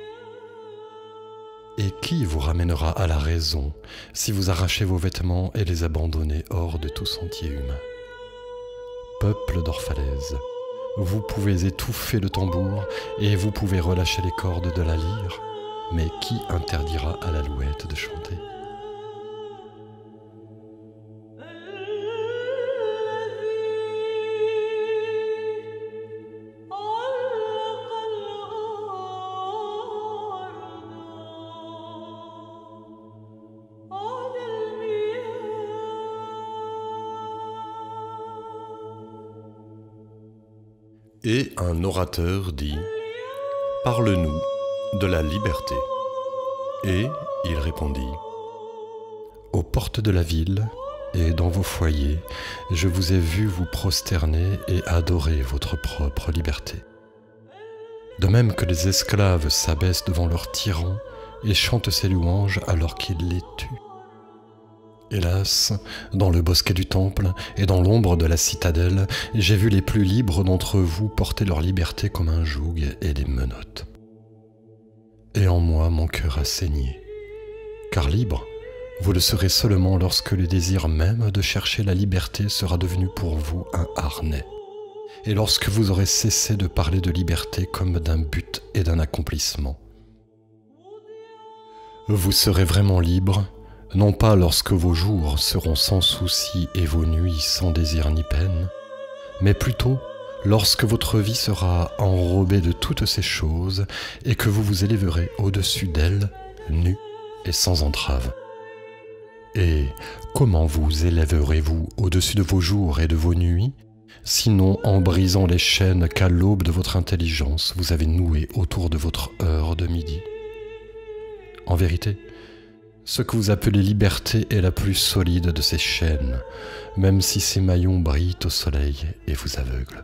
Et qui vous ramènera à la raison si vous arrachez vos vêtements et les abandonnez hors de tout sentier humain? Peuple d'Orphalèse, vous pouvez étouffer le tambour et vous pouvez relâcher les cordes de la lyre, mais qui interdira à l'alouette de chanter? Et un orateur dit « Parle-nous de la liberté. » Et il répondit « Aux portes de la ville et dans vos foyers, je vous ai vu vous prosterner et adorer votre propre liberté. De même que les esclaves s'abaissent devant leur tyran et chantent ses louanges alors qu'il les tue. Hélas, dans le bosquet du temple et dans l'ombre de la citadelle, j'ai vu les plus libres d'entre vous porter leur liberté comme un joug et des menottes. Et en moi mon cœur a saigné, car libre, vous le serez seulement lorsque le désir même de chercher la liberté sera devenu pour vous un harnais, et lorsque vous aurez cessé de parler de liberté comme d'un but et d'un accomplissement. Vous serez vraiment libre, non pas lorsque vos jours seront sans souci et vos nuits sans désir ni peine, mais plutôt lorsque votre vie sera enrobée de toutes ces choses et que vous vous élèverez au-dessus d'elles, nus et sans entrave. Et comment vous élèverez-vous au-dessus de vos jours et de vos nuits, sinon en brisant les chaînes qu'à l'aube de votre intelligence vous avez nouées autour de votre heure de midi? En vérité, ce que vous appelez liberté est la plus solide de ces chaînes, même si ses maillons brillent au soleil et vous aveuglent.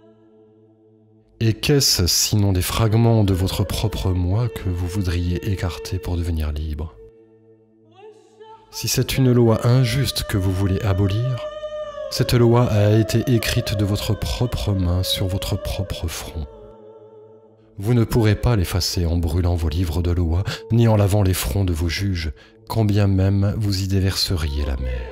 Et qu'est-ce sinon des fragments de votre propre moi que vous voudriez écarter pour devenir libre? Si c'est une loi injuste que vous voulez abolir, cette loi a été écrite de votre propre main sur votre propre front. Vous ne pourrez pas l'effacer en brûlant vos livres de loi, ni en lavant les fronts de vos juges, quand bien même vous y déverseriez la mer.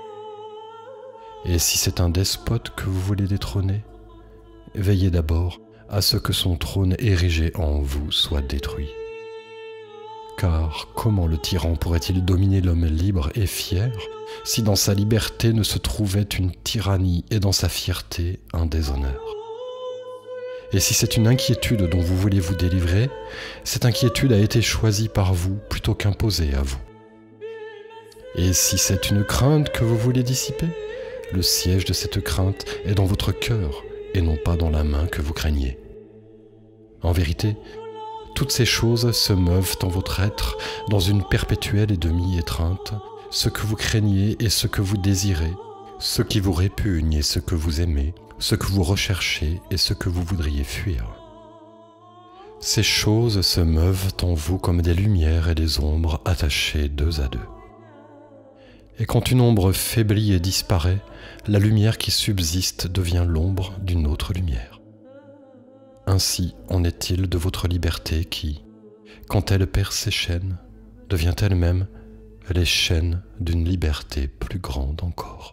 Et si c'est un despote que vous voulez détrôner, veillez d'abord à ce que son trône érigé en vous soit détruit. Car comment le tyran pourrait-il dominer l'homme libre et fier, si dans sa liberté ne se trouvait une tyrannie et dans sa fierté un déshonneur? Et si c'est une inquiétude dont vous voulez vous délivrer, cette inquiétude a été choisie par vous plutôt qu'imposée à vous. Et si c'est une crainte que vous voulez dissiper, le siège de cette crainte est dans votre cœur et non pas dans la main que vous craignez. En vérité, toutes ces choses se meuvent en votre être dans une perpétuelle et demi-étreinte, ce que vous craignez et ce que vous désirez, ce qui vous répugne et ce que vous aimez, ce que vous recherchez et ce que vous voudriez fuir. Ces choses se meuvent en vous comme des lumières et des ombres attachées deux à deux. Et quand une ombre faiblit et disparaît, la lumière qui subsiste devient l'ombre d'une autre lumière. Ainsi en est-il de votre liberté qui, quand elle perd ses chaînes, devient elle-même les chaînes d'une liberté plus grande encore.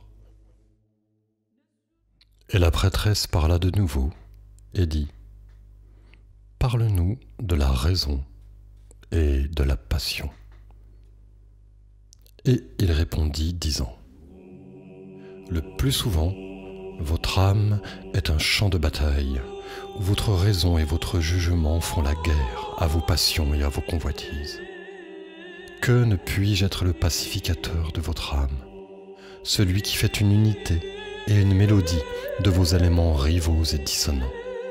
Et la prêtresse parla de nouveau et dit : « Parle-nous de la raison et de la passion. » Et il répondit, disant : « Le plus souvent, votre âme est un champ de bataille, où votre raison et votre jugement font la guerre à vos passions et à vos convoitises. Que ne puis-je être le pacificateur de votre âme, celui qui fait une unité et une mélodie de vos éléments rivaux et dissonants?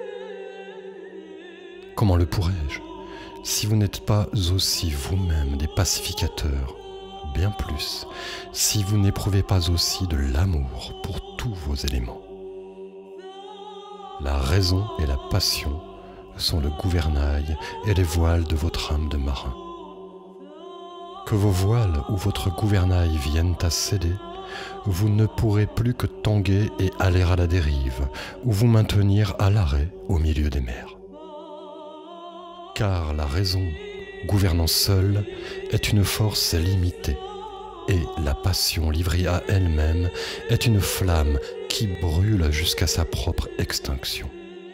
Comment le pourrais-je, si vous n'êtes pas aussi vous-même des pacificateurs, bien plus, si vous n'éprouvez pas aussi de l'amour pour tous vos éléments? La raison et la passion sont le gouvernail et les voiles de votre âme de marin. Que vos voiles ou votre gouvernail viennent à céder, vous ne pourrez plus que tanguer et aller à la dérive, ou vous maintenir à l'arrêt au milieu des mers. Car la raison, gouvernant seule, est une force limitée, et la passion livrée à elle-même est une flamme qui brûle jusqu'à sa propre extinction.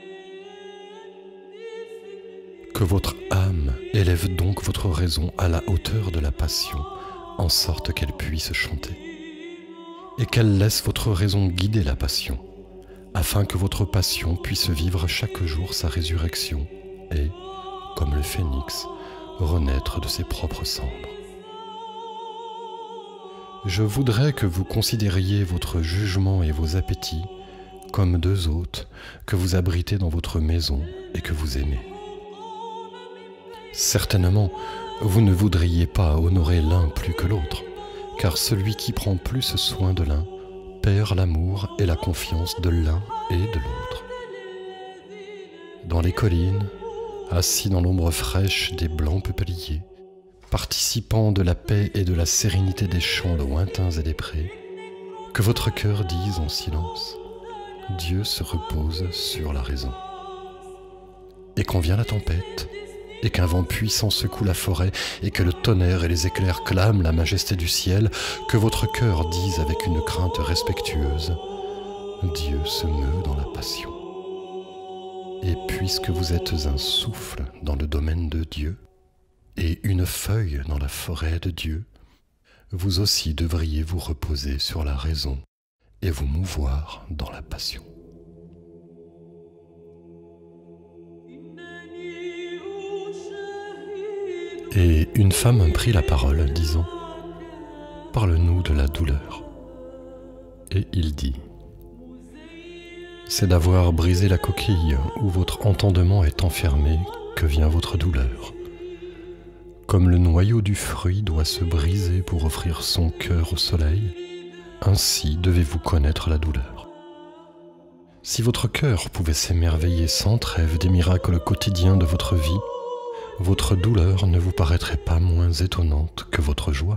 Que votre âme élève donc votre raison à la hauteur de la passion, en sorte qu'elle puisse chanter, et qu'elle laisse votre raison guider la passion, afin que votre passion puisse vivre chaque jour sa résurrection et, comme le phénix, renaître de ses propres cendres. Je voudrais que vous considériez votre jugement et vos appétits comme deux hôtes que vous abritez dans votre maison et que vous aimez. Certainement, vous ne voudriez pas honorer l'un plus que l'autre, car celui qui prend plus soin de l'un perd l'amour et la confiance de l'un et de l'autre. Dans les collines, assis dans l'ombre fraîche des blancs peupliers, participant de la paix et de la sérénité des champs lointains et des prés, que votre cœur dise en silence « Dieu se repose sur la raison ». Et quand vient la tempête, et qu'un vent puissant secoue la forêt, et que le tonnerre et les éclairs clament la majesté du ciel, que votre cœur dise avec une crainte respectueuse « Dieu se meut dans la passion ». Et puisque vous êtes un souffle dans le domaine de Dieu, et une feuille dans la forêt de Dieu, vous aussi devriez vous reposer sur la raison et vous mouvoir dans la passion. Et une femme prit la parole, disant « Parle-nous de la douleur. » Et il dit « C'est d'avoir brisé la coquille où votre entendement est enfermé que vient votre douleur. Comme le noyau du fruit doit se briser pour offrir son cœur au soleil, ainsi devez-vous connaître la douleur. Si votre cœur pouvait s'émerveiller sans trêve des miracles quotidiens de votre vie, votre douleur ne vous paraîtrait pas moins étonnante que votre joie.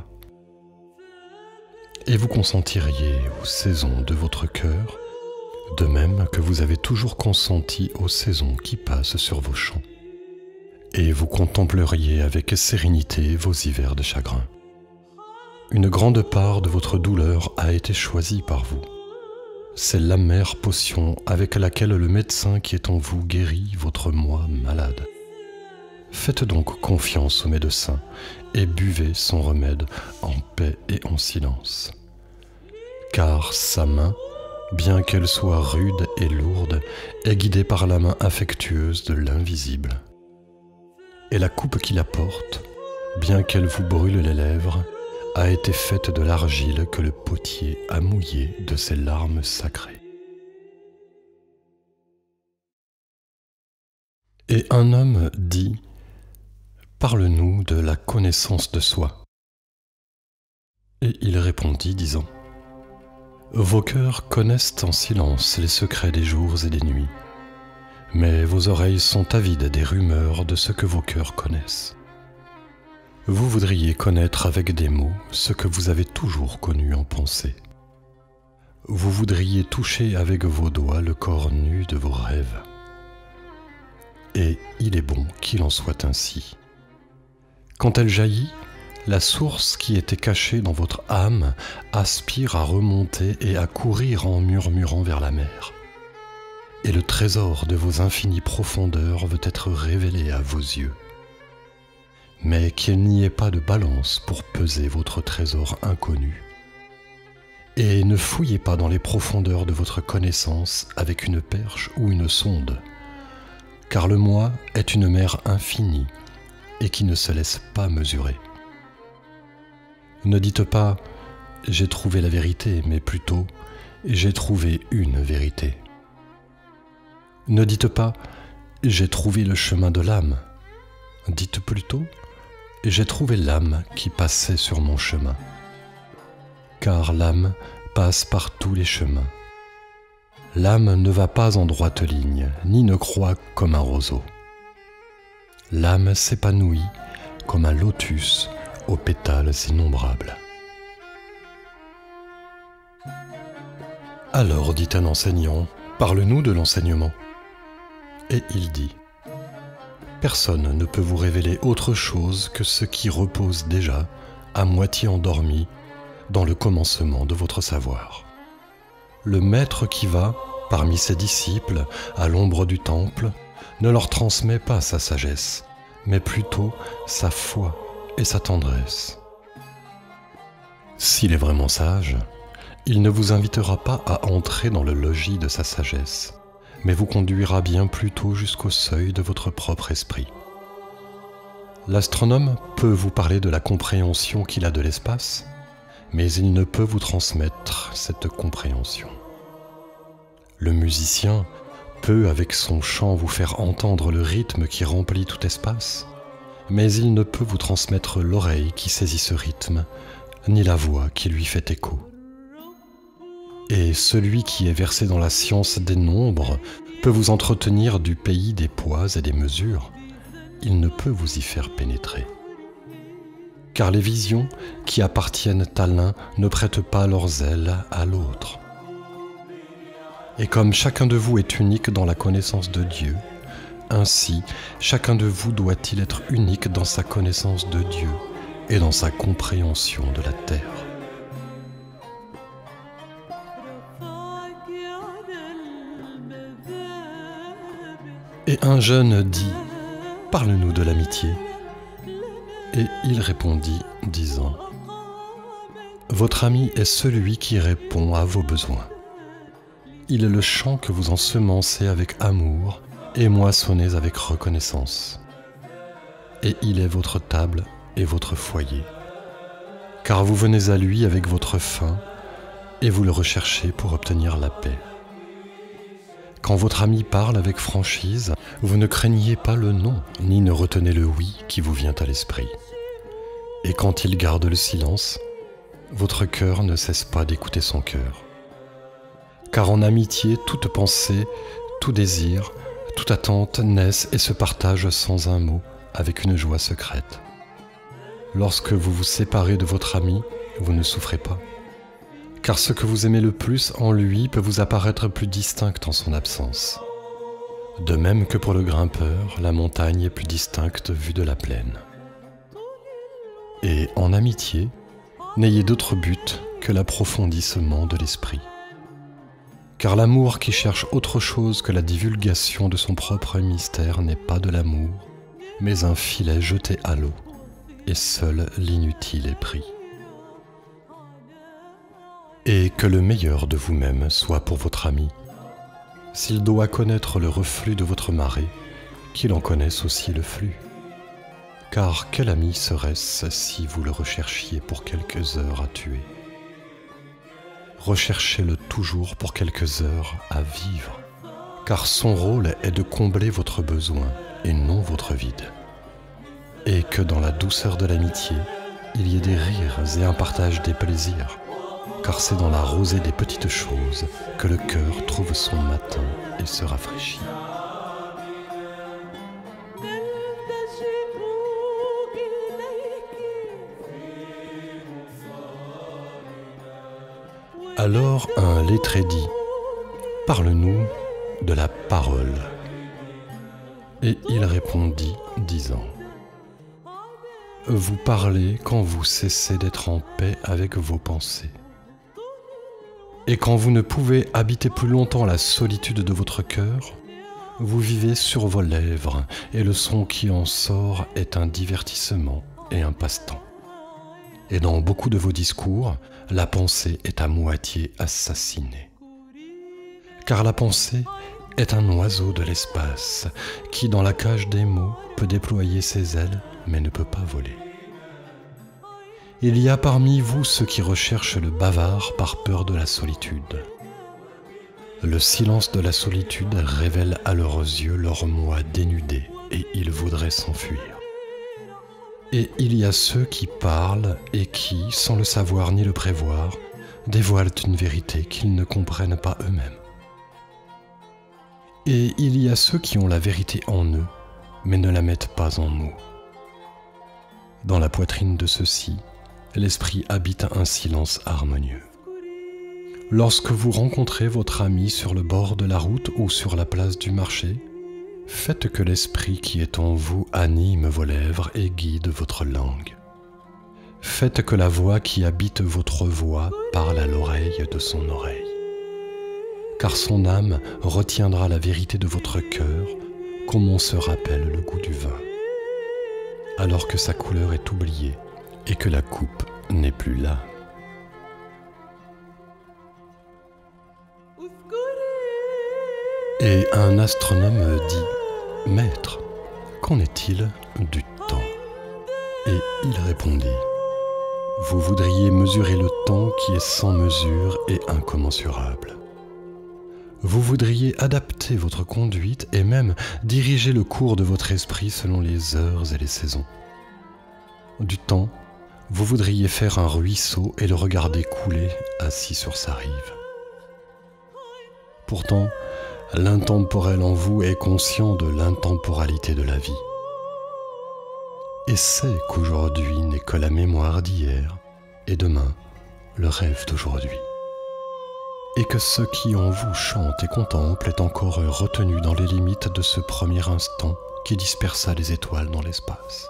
Et vous consentiriez aux saisons de votre cœur, de même que vous avez toujours consenti aux saisons qui passent sur vos champs. Et vous contempleriez avec sérénité vos hivers de chagrin. Une grande part de votre douleur a été choisie par vous. C'est l'amère potion avec laquelle le médecin qui est en vous guérit votre moi malade. Faites donc confiance au médecin et buvez son remède en paix et en silence. Car sa main, bien qu'elle soit rude et lourde, est guidée par la main affectueuse de l'invisible. Et la coupe qu'il apporte, bien qu'elle vous brûle les lèvres, a été faite de l'argile que le potier a mouillée de ses larmes sacrées. Et un homme dit « Parle-nous de la connaissance de soi. » Et il répondit, disant « Vos cœurs connaissent en silence les secrets des jours et des nuits. Mais vos oreilles sont avides des rumeurs de ce que vos cœurs connaissent. Vous voudriez connaître avec des mots ce que vous avez toujours connu en pensée. Vous voudriez toucher avec vos doigts le corps nu de vos rêves. Et il est bon qu'il en soit ainsi. Quand elle jaillit, la source qui était cachée dans votre âme aspire à remonter et à courir en murmurant vers la mer. Et le trésor de vos infinies profondeurs veut être révélé à vos yeux. Mais qu'il n'y ait pas de balance pour peser votre trésor inconnu. Et ne fouillez pas dans les profondeurs de votre connaissance avec une perche ou une sonde, car le moi est une mer infinie et qui ne se laisse pas mesurer. Ne dites pas « j'ai trouvé la vérité », mais plutôt « j'ai trouvé une vérité ». Ne dites pas « j'ai trouvé le chemin de l'âme », dites plutôt « j'ai trouvé l'âme qui passait sur mon chemin ». Car l'âme passe par tous les chemins. L'âme ne va pas en droite ligne, ni ne croît comme un roseau. L'âme s'épanouit comme un lotus aux pétales innombrables. Alors dit un enseignant, parle-nous de l'enseignement. Et il dit, personne ne peut vous révéler autre chose que ce qui repose déjà, à moitié endormi, dans le commencement de votre savoir. Le maître qui va, parmi ses disciples, à l'ombre du temple, ne leur transmet pas sa sagesse, mais plutôt sa foi et sa tendresse. S'il est vraiment sage, il ne vous invitera pas à entrer dans le logis de sa sagesse, mais vous conduira bien plutôt jusqu'au seuil de votre propre esprit. L'astronome peut vous parler de la compréhension qu'il a de l'espace, mais il ne peut vous transmettre cette compréhension. Le musicien peut avec son chant vous faire entendre le rythme qui remplit tout espace, mais il ne peut vous transmettre l'oreille qui saisit ce rythme, ni la voix qui lui fait écho. Et celui qui est versé dans la science des nombres peut vous entretenir du pays des poids et des mesures, il ne peut vous y faire pénétrer. car les visions qui appartiennent à l'un ne prêtent pas leurs ailes à l'autre. Et comme chacun de vous est unique dans la connaissance de Dieu, ainsi chacun de vous doit-il être unique dans sa connaissance de Dieu et dans sa compréhension de la terre. Et un jeune dit, « Parle-nous de l'amitié. » Et il répondit, disant, « Votre ami est celui qui répond à vos besoins. Il est le champ que vous ensemencez avec amour et moissonnez avec reconnaissance. Et il est votre table et votre foyer. Car vous venez à lui avec votre faim et vous le recherchez pour obtenir la paix. Quand votre ami parle avec franchise, vous ne craignez pas le non, ni ne retenez le oui qui vous vient à l'esprit. Et quand il garde le silence, votre cœur ne cesse pas d'écouter son cœur. Car en amitié, toute pensée, tout désir, toute attente naissent et se partagent sans un mot, avec une joie secrète. Lorsque vous vous séparez de votre ami, vous ne souffrez pas. Car ce que vous aimez le plus en lui peut vous apparaître plus distinct en son absence. De même que pour le grimpeur, la montagne est plus distincte vue de la plaine. Et en amitié, n'ayez d'autre but que l'approfondissement de l'esprit. Car l'amour qui cherche autre chose que la divulgation de son propre mystère n'est pas de l'amour, mais un filet jeté à l'eau, et seul l'inutile est pris. Et que le meilleur de vous-même soit pour votre ami. S'il doit connaître le reflux de votre marée, qu'il en connaisse aussi le flux. Car quel ami serait-ce si vous le recherchiez pour quelques heures à tuer? Recherchez-le toujours pour quelques heures à vivre, car son rôle est de combler votre besoin et non votre vide. Et que dans la douceur de l'amitié, il y ait des rires et un partage des plaisirs, car c'est dans la rosée des petites choses que le cœur trouve son matin et se rafraîchit. Alors un lettré dit, « Parle-nous de la parole. » Et il répondit, disant, « Vous parlez quand vous cessez d'être en paix avec vos pensées. Et quand vous ne pouvez habiter plus longtemps la solitude de votre cœur, vous vivez sur vos lèvres, et le son qui en sort est un divertissement et un passe-temps. Et dans beaucoup de vos discours, la pensée est à moitié assassinée. Car la pensée est un oiseau de l'espace qui, dans la cage des mots, peut déployer ses ailes, mais ne peut pas voler. Il y a parmi vous ceux qui recherchent le bavard par peur de la solitude. Le silence de la solitude révèle à leurs yeux leur moi dénudé et ils voudraient s'enfuir. Et il y a ceux qui parlent et qui, sans le savoir ni le prévoir, dévoilent une vérité qu'ils ne comprennent pas eux-mêmes. Et il y a ceux qui ont la vérité en eux, mais ne la mettent pas en mots. Dans la poitrine de ceux-ci, l'esprit habite un silence harmonieux. Lorsque vous rencontrez votre ami sur le bord de la route ou sur la place du marché, faites que l'esprit qui est en vous anime vos lèvres et guide votre langue. Faites que la voix qui habite votre voix parle à l'oreille de son oreille. Car son âme retiendra la vérité de votre cœur comme on se rappelle le goût du vin, alors que sa couleur est oubliée et que la coupe n'est plus là. Et un astronome dit, « Maître, qu'en est-il du temps ?» Et il répondit, « Vous voudriez mesurer le temps qui est sans mesure et incommensurable. Vous voudriez adapter votre conduite et même diriger le cours de votre esprit selon les heures et les saisons. Du temps, vous voudriez faire un ruisseau et le regarder couler assis sur sa rive. Pourtant, l'intemporel en vous est conscient de l'intemporalité de la vie. et sait qu'aujourd'hui n'est que la mémoire d'hier, et demain le rêve d'aujourd'hui. Et que ce qui en vous chante et contemple est encore retenu dans les limites de ce premier instant qui dispersa les étoiles dans l'espace.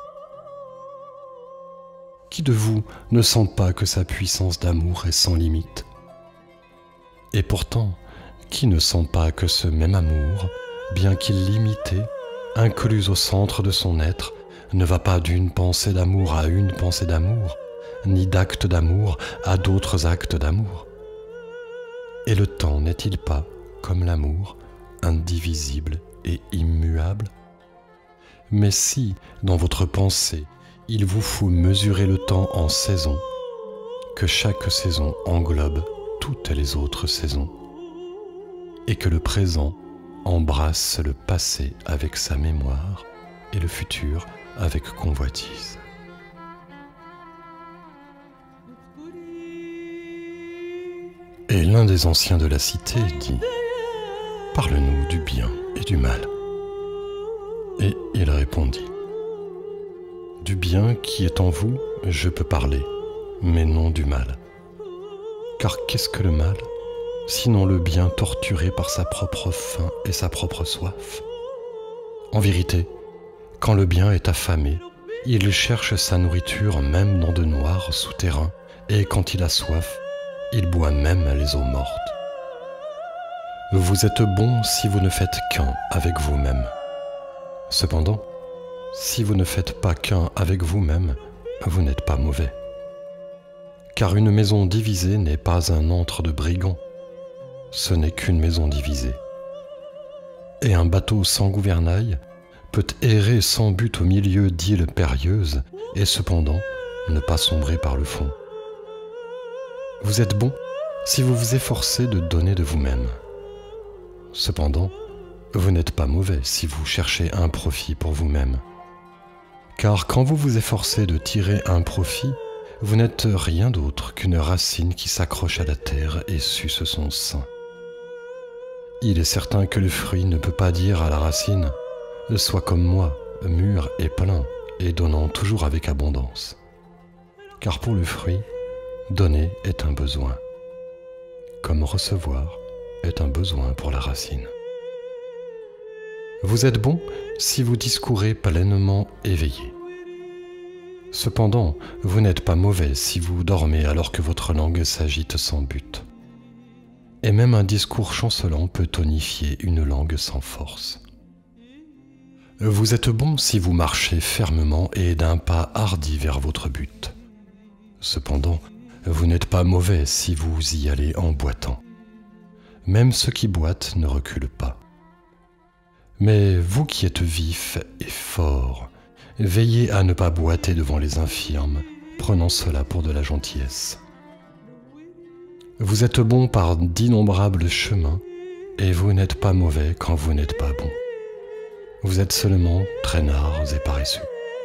Qui de vous ne sent pas que sa puissance d'amour est sans limite? Et pourtant, qui ne sent pas que ce même amour, bien qu'il limité, inclus au centre de son être, ne va pas d'une pensée d'amour à une pensée d'amour, ni d'actes d'amour à d'autres actes d'amour? Et le temps n'est-il pas, comme l'amour, indivisible et immuable? Mais si, dans votre pensée, il vous faut mesurer le temps en saisons, que chaque saison englobe toutes les autres saisons, et que le présent embrasse le passé avec sa mémoire et le futur avec convoitise. Et l'un des anciens de la cité dit « Parle-nous du bien et du mal. » Et il répondit « Du bien qui est en vous, je peux parler, mais non du mal. Car qu'est-ce que le mal, sinon le bien torturé par sa propre faim et sa propre soif? En vérité, quand le bien est affamé, il cherche sa nourriture même dans de noirs souterrains, et quand il a soif, il boit même les eaux mortes. Vous êtes bon si vous ne faites qu'un avec vous-même. Cependant, si vous ne faites pas qu'un avec vous-même, vous n'êtes pas mauvais. Car une maison divisée n'est pas un antre de brigands, ce n'est qu'une maison divisée. Et un bateau sans gouvernail peut errer sans but au milieu d'îles périlleuses et cependant ne pas sombrer par le fond. Vous êtes bon si vous vous efforcez de donner de vous-même. Cependant, vous n'êtes pas mauvais si vous cherchez un profit pour vous-même. Car quand vous vous efforcez de tirer un profit, vous n'êtes rien d'autre qu'une racine qui s'accroche à la terre et suce son sein. Il est certain que le fruit ne peut pas dire à la racine « Sois comme moi, mûr et plein, et donnant toujours avec abondance. » Car pour le fruit, donner est un besoin, comme recevoir est un besoin pour la racine. Vous êtes bon si vous discourez pleinement éveillé. Cependant, vous n'êtes pas mauvais si vous dormez alors que votre langue s'agite sans but. Et même un discours chancelant peut tonifier une langue sans force. Vous êtes bon si vous marchez fermement et d'un pas hardi vers votre but. Cependant, vous n'êtes pas mauvais si vous y allez en boitant. Même ceux qui boitent ne reculent pas. Mais vous qui êtes vifs et forts, veillez à ne pas boiter devant les infirmes, prenant cela pour de la gentillesse. Vous êtes bon par d'innombrables chemins, et vous n'êtes pas mauvais quand vous n'êtes pas bon. Vous êtes seulement traînards et paresseux.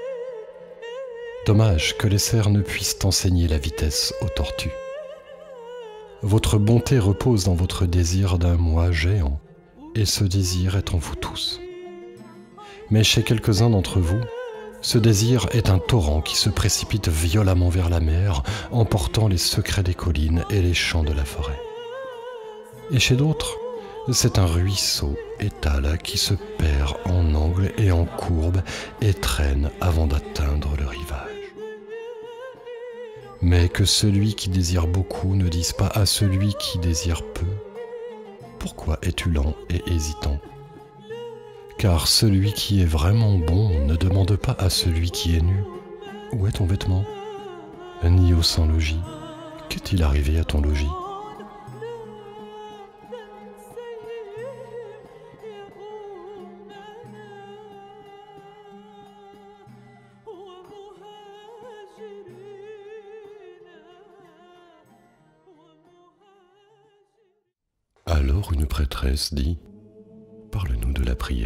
Dommage que les cerfs ne puissent enseigner la vitesse aux tortues. Votre bonté repose dans votre désir d'un moi géant, et ce désir est en vous tous. Mais chez quelques-uns d'entre vous, ce désir est un torrent qui se précipite violemment vers la mer, emportant les secrets des collines et les champs de la forêt. Et chez d'autres, c'est un ruisseau étal qui se perd en angles et en courbes et traîne avant d'atteindre le rivage. Mais que celui qui désire beaucoup ne dise pas à celui qui désire peu « Pourquoi es-tu lent et hésitant ?» Car celui qui est vraiment bon ne demande pas à celui qui est nu « Où est ton vêtement ?» ni au sans-logis « Qu'est-il arrivé à ton logis ?» Alors une prêtresse dit « Parle-nous de la prière. »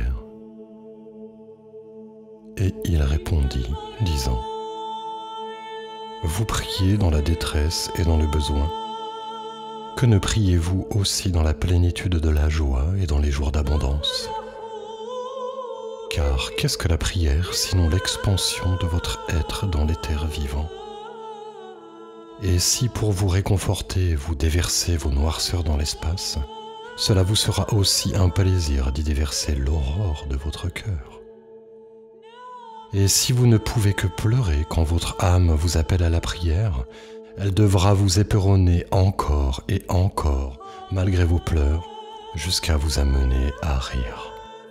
Et il répondit, disant « Vous priez dans la détresse et dans le besoin. Que ne priez-vous aussi dans la plénitude de la joie et dans les jours d'abondance? Car qu'est-ce que la prière sinon l'expansion de votre être dans l'éther vivant? Et si pour vous réconforter, vous déversez vos noirceurs dans l'espace, cela vous sera aussi un plaisir d'y déverser l'aurore de votre cœur. Et si vous ne pouvez que pleurer quand votre âme vous appelle à la prière, elle devra vous éperonner encore et encore, malgré vos pleurs, jusqu'à vous amener à rire.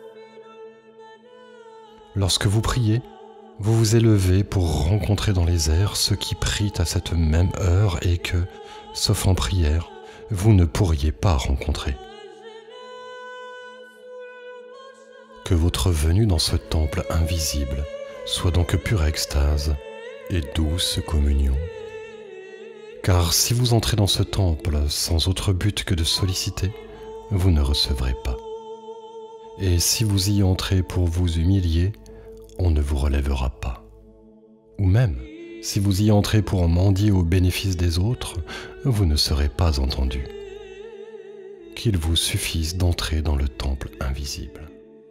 Lorsque vous priez, vous vous élevez pour rencontrer dans les airs ceux qui prient à cette même heure et que, sauf en prière, vous ne pourriez pas rencontrer. Que votre venue dans ce temple invisible soit donc pure extase et douce communion. Car si vous entrez dans ce temple sans autre but que de solliciter, vous ne recevrez pas. Et si vous y entrez pour vous humilier, on ne vous relèvera pas. Ou même, si vous y entrez pour mendier au bénéfice des autres, vous ne serez pas entendu. Qu'il vous suffise d'entrer dans le temple invisible.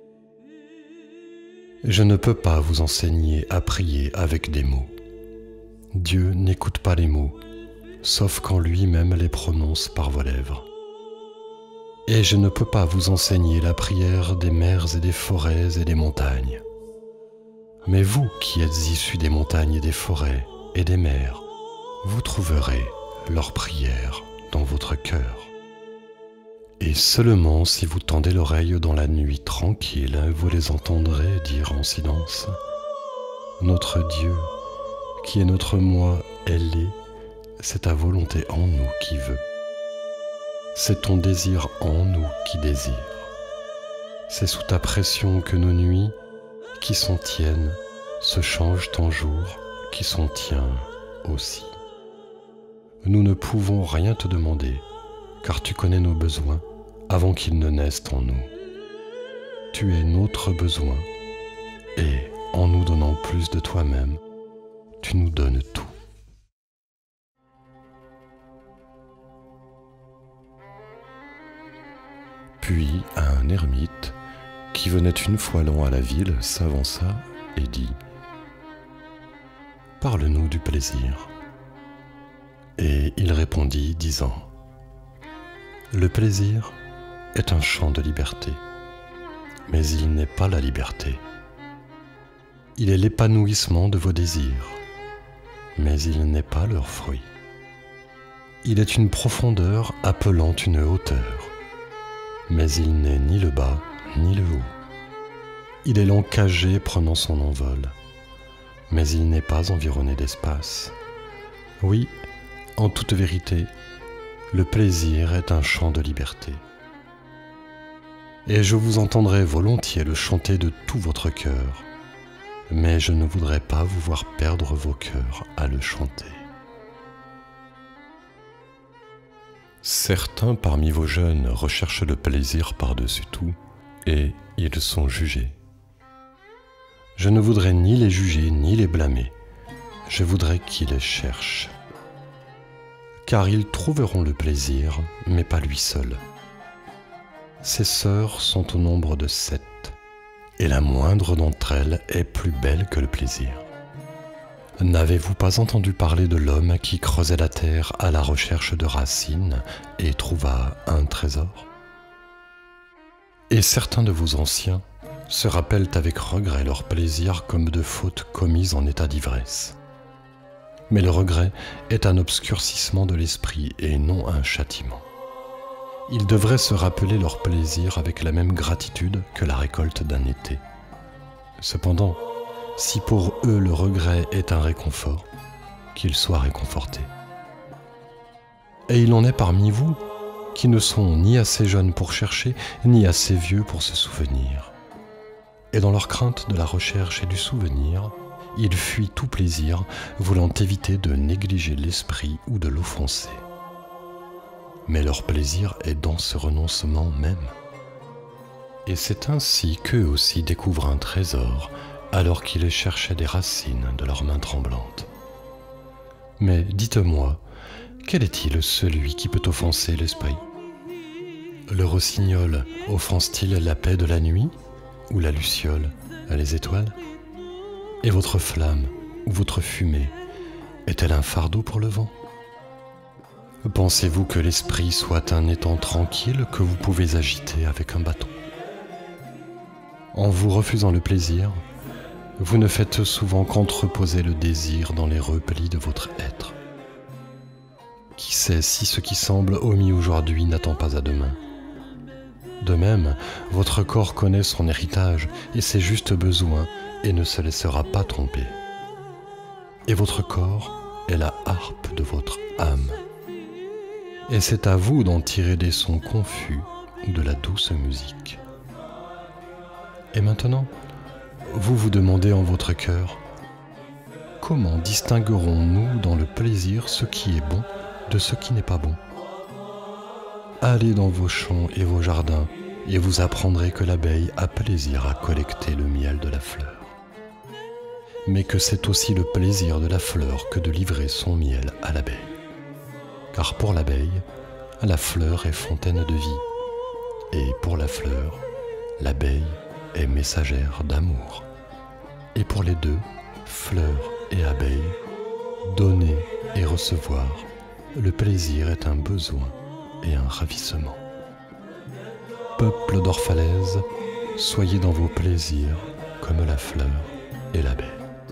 Je ne peux pas vous enseigner à prier avec des mots. Dieu n'écoute pas les mots, sauf quand lui-même les prononce par vos lèvres. Et je ne peux pas vous enseigner la prière des mers et des forêts et des montagnes. Mais vous qui êtes issus des montagnes et des forêts et des mers, vous trouverez leur prière dans votre cœur. Et seulement si vous tendez l'oreille dans la nuit tranquille, vous les entendrez dire en silence « Notre Dieu, qui est notre moi ailé, c'est ta volonté en nous qui veut. C'est ton désir en nous qui désire. C'est sous ta pression que nos nuits, qui sont tiennes, se changent en jours qui sont tiens aussi. Nous ne pouvons rien te demander, car tu connais nos besoins avant qu'ils ne naissent en nous. Tu es notre besoin, et en nous donnant plus de toi-même, tu nous donnes tout. Puis un ermite, qui venait une fois l'an à la ville, s'avança et dit « Parle-nous du plaisir. » Et il répondit, disant « Le plaisir est un champ de liberté, mais il n'est pas la liberté. Il est l'épanouissement de vos désirs, mais il n'est pas leur fruit. Il est une profondeur appelant une hauteur, mais il n'est ni le bas ni le haut. Il est l'encagé prenant son envol, mais il n'est pas environné d'espace. Oui, en toute vérité, le plaisir est un chant de liberté. Et je vous entendrai volontiers le chanter de tout votre cœur, mais je ne voudrais pas vous voir perdre vos cœurs à le chanter. Certains parmi vos jeunes recherchent le plaisir par-dessus tout, et ils sont jugés. Je ne voudrais ni les juger ni les blâmer, je voudrais qu'ils les cherchent. Car ils trouveront le plaisir, mais pas lui seul. Ses sœurs sont au nombre de sept, et la moindre d'entre elles est plus belle que le plaisir. N'avez-vous pas entendu parler de l'homme qui creusait la terre à la recherche de racines et trouva un trésor? Et certains de vos anciens se rappellent avec regret leur plaisir comme de fautes commises en état d'ivresse. Mais le regret est un obscurcissement de l'esprit et non un châtiment. Ils devraient se rappeler leur plaisir avec la même gratitude que la récolte d'un été. Cependant, si pour eux le regret est un réconfort, qu'ils soient réconfortés. Et il en est parmi vous qui ne sont ni assez jeunes pour chercher, ni assez vieux pour se souvenir. Et dans leur crainte de la recherche et du souvenir, ils fuient tout plaisir, voulant éviter de négliger l'esprit ou de l'offenser. Mais leur plaisir est dans ce renoncement même. Et c'est ainsi qu'eux aussi découvrent un trésor, alors qu'ils cherchaient des racines de leurs mains tremblantes. Mais dites-moi, quel est-il celui qui peut offenser l'esprit? Le rossignol offense-t-il la paix de la nuit, ou la luciole les étoiles? Et votre flamme ou votre fumée est-elle un fardeau pour le vent? Pensez-vous que l'esprit soit un étang tranquille que vous pouvez agiter avec un bâton? En vous refusant le plaisir, vous ne faites souvent qu'entreposer le désir dans les replis de votre être. Qui sait si ce qui semble omis aujourd'hui n'attend pas à demain? De même, votre corps connaît son héritage et ses justes besoins et ne se laissera pas tromper. Et votre corps est la harpe de votre âme. Et c'est à vous d'en tirer des sons confus ou de la douce musique. Et maintenant, vous vous demandez en votre cœur, comment distinguerons-nous dans le plaisir ce qui est bon de ce qui n'est pas bon? Allez dans vos champs et vos jardins, et vous apprendrez que l'abeille a plaisir à collecter le miel de la fleur. Mais que c'est aussi le plaisir de la fleur que de livrer son miel à l'abeille. Car pour l'abeille, la fleur est fontaine de vie, et pour la fleur, l'abeille est messagère d'amour. Et pour les deux, fleur et abeille, donner et recevoir, le plaisir est un besoin et un ravissement. Peuple d'Orphalaise, soyez dans vos plaisirs comme la fleur et l'abeille.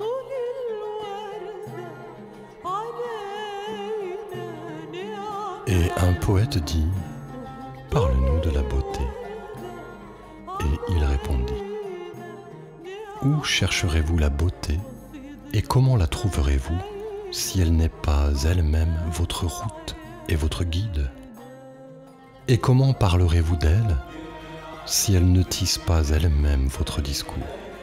Et un poète dit, « Parle-nous de la beauté. » Et il répondit, « Où chercherez-vous la beauté et comment la trouverez-vous si elle n'est pas elle-même votre route et votre guide? Et comment parlerez-vous d'elle si elle ne tisse pas elle-même votre discours?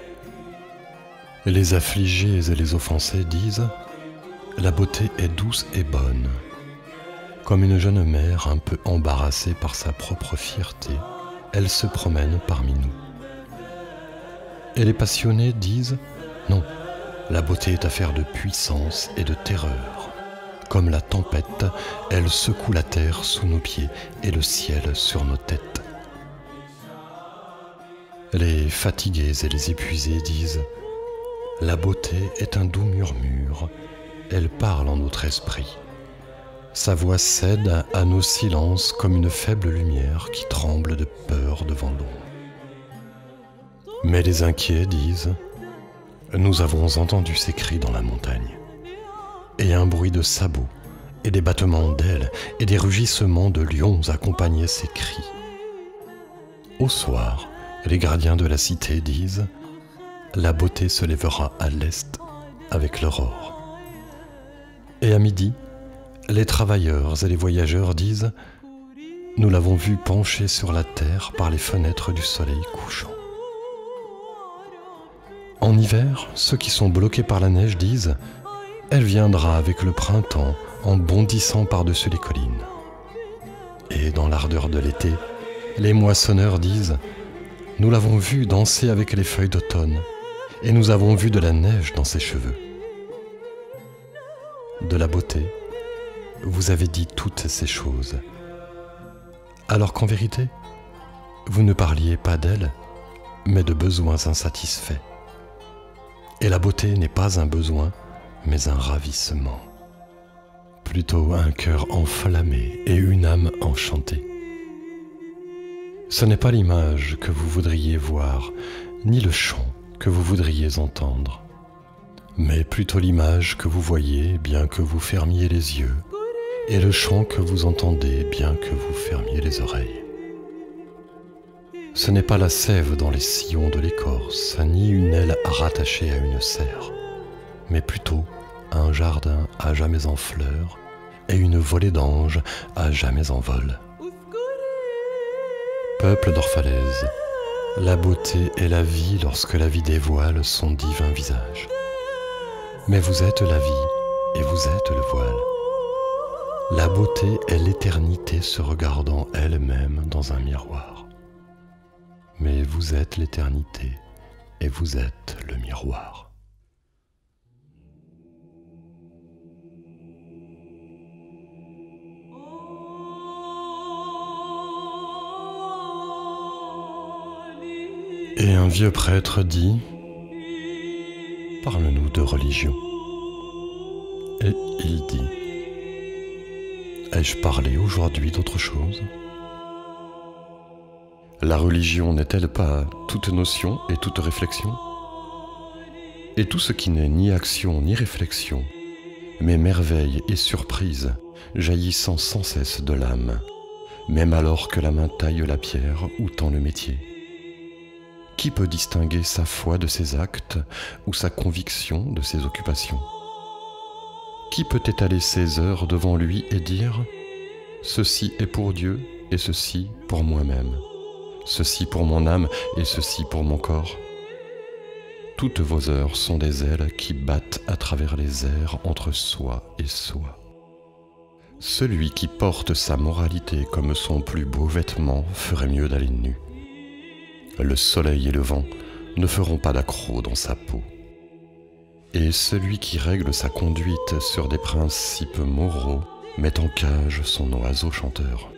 Les affligés et les offensés disent, « La beauté est douce et bonne. » Comme une jeune mère un peu embarrassée par sa propre fierté, elle se promène parmi nous. Et les passionnés disent, « Non, la beauté est affaire de puissance et de terreur. Comme la tempête, elle secoue la terre sous nos pieds et le ciel sur nos têtes. » Les fatigués et les épuisés disent, « La beauté est un doux murmure, elle parle en notre esprit. Sa voix cède à nos silences comme une faible lumière qui tremble de peur devant l'ombre. » Mais les inquiets disent, « Nous avons entendu ces cris dans la montagne, et un bruit de sabots, et des battements d'ailes, et des rugissements de lions accompagnaient ces cris. » Au soir, les gardiens de la cité disent, « La beauté se lèvera à l'est avec l'aurore. » Et à midi, les travailleurs et les voyageurs disent, « Nous l'avons vue penchée sur la terre par les fenêtres du soleil couchant. » En hiver, ceux qui sont bloqués par la neige disent, « Elle viendra avec le printemps en bondissant par-dessus les collines. » Et dans l'ardeur de l'été, les moissonneurs disent, « Nous l'avons vue danser avec les feuilles d'automne, et nous avons vu de la neige dans ses cheveux. » De la beauté, vous avez dit toutes ces choses, alors qu'en vérité, vous ne parliez pas d'elle, mais de besoins insatisfaits. Et la beauté n'est pas un besoin, mais un ravissement. Plutôt un cœur enflammé et une âme enchantée. Ce n'est pas l'image que vous voudriez voir, ni le chant que vous voudriez entendre, mais plutôt l'image que vous voyez bien que vous fermiez les yeux, et le chant que vous entendez bien que vous fermiez les oreilles. Ce n'est pas la sève dans les sillons de l'écorce, ni une aile rattachée à une serre, mais plutôt un jardin à jamais en fleurs et une volée d'anges à jamais en vol. Peuple d'Orphalaise, la beauté est la vie lorsque la vie dévoile son divin visage. Mais vous êtes la vie et vous êtes le voile. La beauté est l'éternité se regardant elle-même dans un miroir. Mais vous êtes l'éternité et vous êtes le miroir. Et un vieux prêtre dit, Parle-nous de religion. Et il dit, ai-je parlé aujourd'hui d'autre chose? La religion n'est-elle pas toute notion et toute réflexion? Et tout ce qui n'est ni action ni réflexion, mais merveille et surprise jaillissant sans cesse de l'âme, même alors que la main taille la pierre ou tend le métier. Qui peut distinguer sa foi de ses actes ou sa conviction de ses occupations? Qui peut étaler ses heures devant lui et dire « Ceci est pour Dieu et ceci pour moi-même, ceci pour mon âme et ceci pour mon corps ». Toutes vos heures sont des ailes qui battent à travers les airs entre soi et soi. Celui qui porte sa moralité comme son plus beau vêtement ferait mieux d'aller nu. Le soleil et le vent ne feront pas d'accroc dans sa peau. Et celui qui règle sa conduite sur des principes moraux met en cage son oiseau chanteur.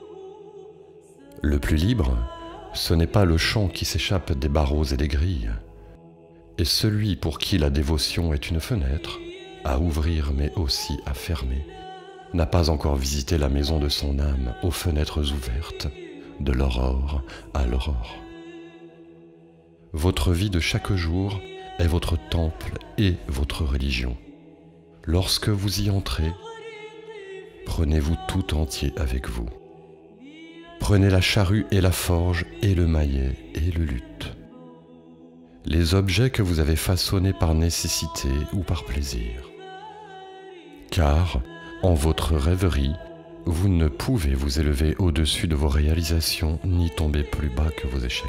Le plus libre, ce n'est pas le chant qui s'échappe des barreaux et des grilles. Et celui pour qui la dévotion est une fenêtre, à ouvrir mais aussi à fermer, n'a pas encore visité la maison de son âme aux fenêtres ouvertes, de l'aurore à l'aurore. Votre vie de chaque jour est votre temple et votre religion. Lorsque vous y entrez, prenez-vous tout entier avec vous. Prenez la charrue et la forge et le maillet et le luth. Les objets que vous avez façonnés par nécessité ou par plaisir. Car, en votre rêverie, vous ne pouvez vous élever au-dessus de vos réalisations ni tomber plus bas que vos échecs.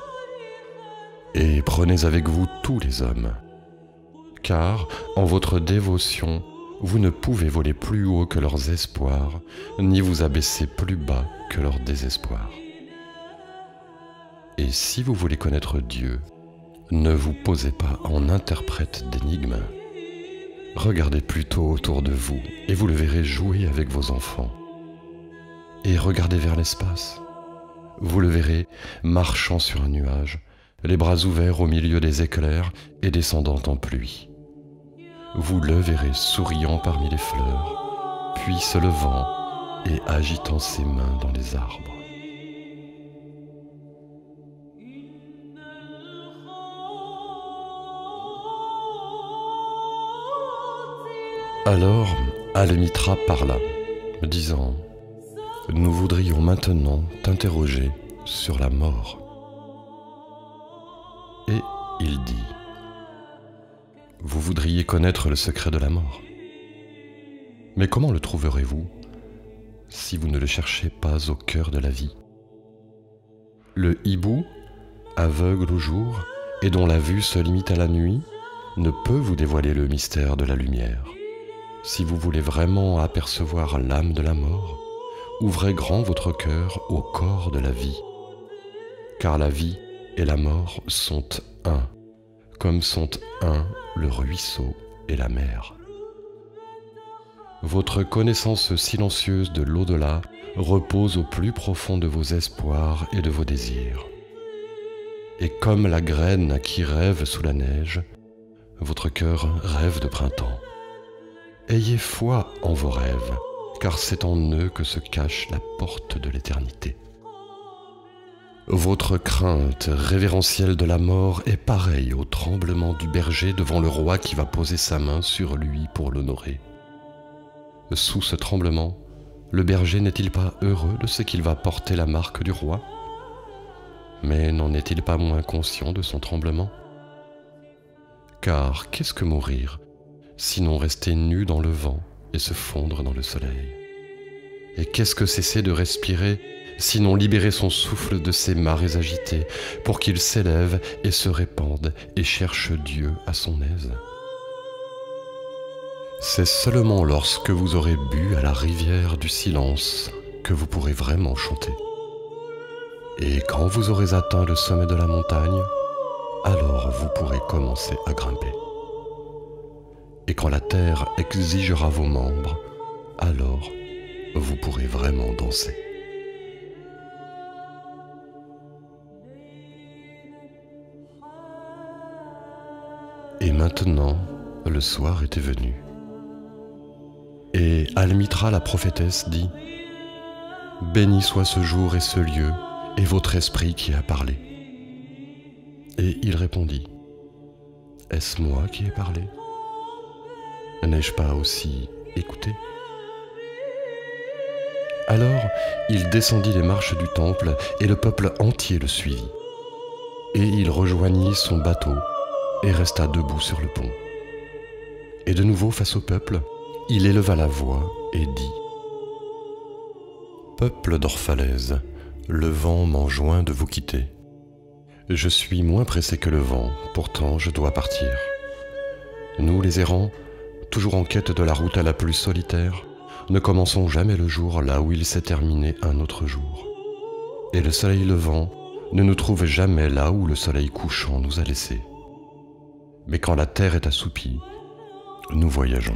Et prenez avec vous tous les hommes, car, en votre dévotion, vous ne pouvez voler plus haut que leurs espoirs, ni vous abaisser plus bas que leur désespoir. Et si vous voulez connaître Dieu, ne vous posez pas en interprète d'énigmes. Regardez plutôt autour de vous, et vous le verrez jouer avec vos enfants. Et regardez vers l'espace. Vous le verrez marchant sur un nuage, les bras ouverts au milieu des éclairs et descendant en pluie. Vous le verrez souriant parmi les fleurs, puis se levant et agitant ses mains dans les arbres. Alors, Al-Mitra parla, disant « Nous voudrions maintenant t'interroger sur la mort. » Et il dit « Vous voudriez connaître le secret de la mort. Mais comment le trouverez-vous si vous ne le cherchez pas au cœur de la vie? Le hibou, aveugle au jour et dont la vue se limite à la nuit, ne peut vous dévoiler le mystère de la lumière. Si vous voulez vraiment apercevoir l'âme de la mort, ouvrez grand votre cœur au corps de la vie, car la vie et la mort sont un, comme sont un le ruisseau et la mer. Votre connaissance silencieuse de l'au-delà repose au plus profond de vos espoirs et de vos désirs. Et comme la graine qui rêve sous la neige, votre cœur rêve de printemps. Ayez foi en vos rêves, car c'est en eux que se cache la porte de l'éternité. Votre crainte révérentielle de la mort est pareille au tremblement du berger devant le roi qui va poser sa main sur lui pour l'honorer. Sous ce tremblement, le berger n'est-il pas heureux de ce qu'il va porter la marque du roi? Mais n'en est-il pas moins conscient de son tremblement? Car qu'est-ce que mourir, sinon rester nu dans le vent et se fondre dans le soleil? Et qu'est-ce que cesser de respirer, sinon libérer son souffle de ces marées agitées, pour qu'il s'élève et se répande et cherche Dieu à son aise? C'est seulement lorsque vous aurez bu à la rivière du silence que vous pourrez vraiment chanter. Et quand vous aurez atteint le sommet de la montagne, alors vous pourrez commencer à grimper. Et quand la terre exigera vos membres, alors vous pourrez vraiment danser. Et maintenant, le soir était venu. Et Almitra la prophétesse dit : « Béni soit ce jour et ce lieu, et votre esprit qui a parlé. » Et il répondit : « Est-ce moi qui ai parlé ? N'ai-je pas aussi écouté ? » Alors il descendit les marches du temple, et le peuple entier le suivit. Et il rejoignit son bateau, et resta debout sur le pont. Et de nouveau face au peuple, il éleva la voix et dit : « Peuple d'Orphalaise, le vent m'enjoint de vous quitter. Je suis moins pressé que le vent, pourtant je dois partir. Nous les errants, toujours en quête de la route la plus solitaire, ne commençons jamais le jour là où il s'est terminé un autre jour. Et le soleil levant ne nous trouve jamais là où le soleil couchant nous a laissés. Mais quand la terre est assoupie, nous voyageons.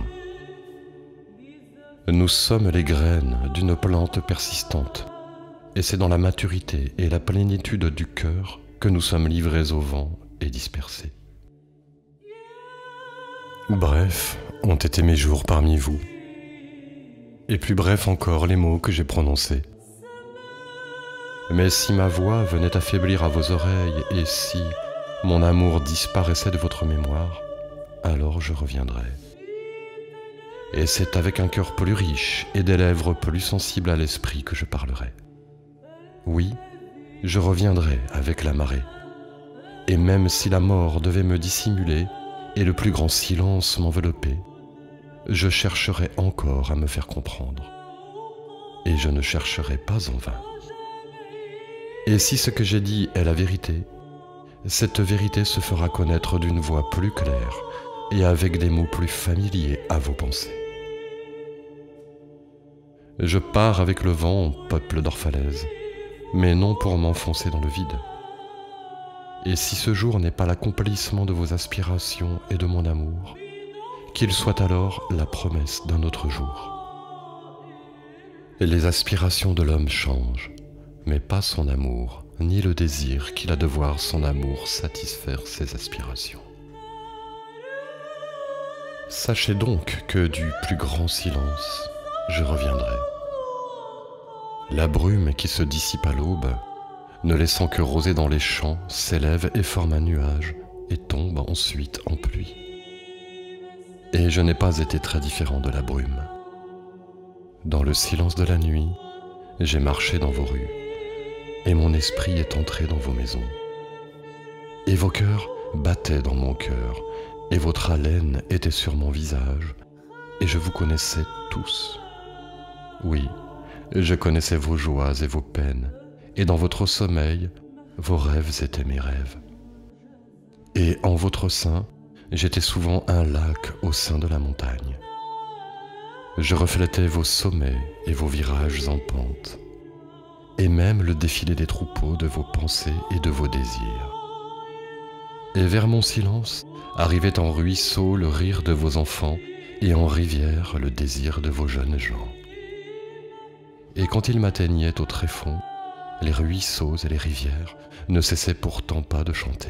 Nous sommes les graines d'une plante persistante, et c'est dans la maturité et la plénitude du cœur que nous sommes livrés au vent et dispersés. Bref ont été mes jours parmi vous, et plus bref encore les mots que j'ai prononcés. Mais si ma voix venait à faiblir à vos oreilles, et si mon amour disparaissait de votre mémoire, alors je reviendrai. Et c'est avec un cœur plus riche et des lèvres plus sensibles à l'esprit que je parlerai. Oui, je reviendrai avec la marée. Et même si la mort devait me dissimuler et le plus grand silence m'envelopper, je chercherai encore à me faire comprendre. Et je ne chercherai pas en vain. Et si ce que j'ai dit est la vérité, cette vérité se fera connaître d'une voix plus claire et avec des mots plus familiers à vos pensées. Je pars avec le vent, peuple d'Orphalaise, mais non pour m'enfoncer dans le vide. Et si ce jour n'est pas l'accomplissement de vos aspirations et de mon amour, qu'il soit alors la promesse d'un autre jour. Les aspirations de l'homme changent, mais pas son amour, ni le désir qu'il a de voir son amour satisfaire ses aspirations. Sachez donc que du plus grand silence, je reviendrai. La brume qui se dissipe à l'aube, ne laissant que roser dans les champs, s'élève et forme un nuage, et tombe ensuite en pluie. Et je n'ai pas été très différent de la brume. Dans le silence de la nuit, j'ai marché dans vos rues, et mon esprit est entré dans vos maisons. Et vos cœurs battaient dans mon cœur, et votre haleine était sur mon visage, et je vous connaissais tous. Oui, je connaissais vos joies et vos peines, et dans votre sommeil, vos rêves étaient mes rêves. Et en votre sein, j'étais souvent un lac au sein de la montagne. Je reflétais vos sommets et vos virages en pente, et même le défilé des troupeaux de vos pensées et de vos désirs. Et vers mon silence arrivait en ruisseau le rire de vos enfants, et en rivière le désir de vos jeunes gens. Et quand ils m'atteignaient au tréfonds, les ruisseaux et les rivières ne cessaient pourtant pas de chanter.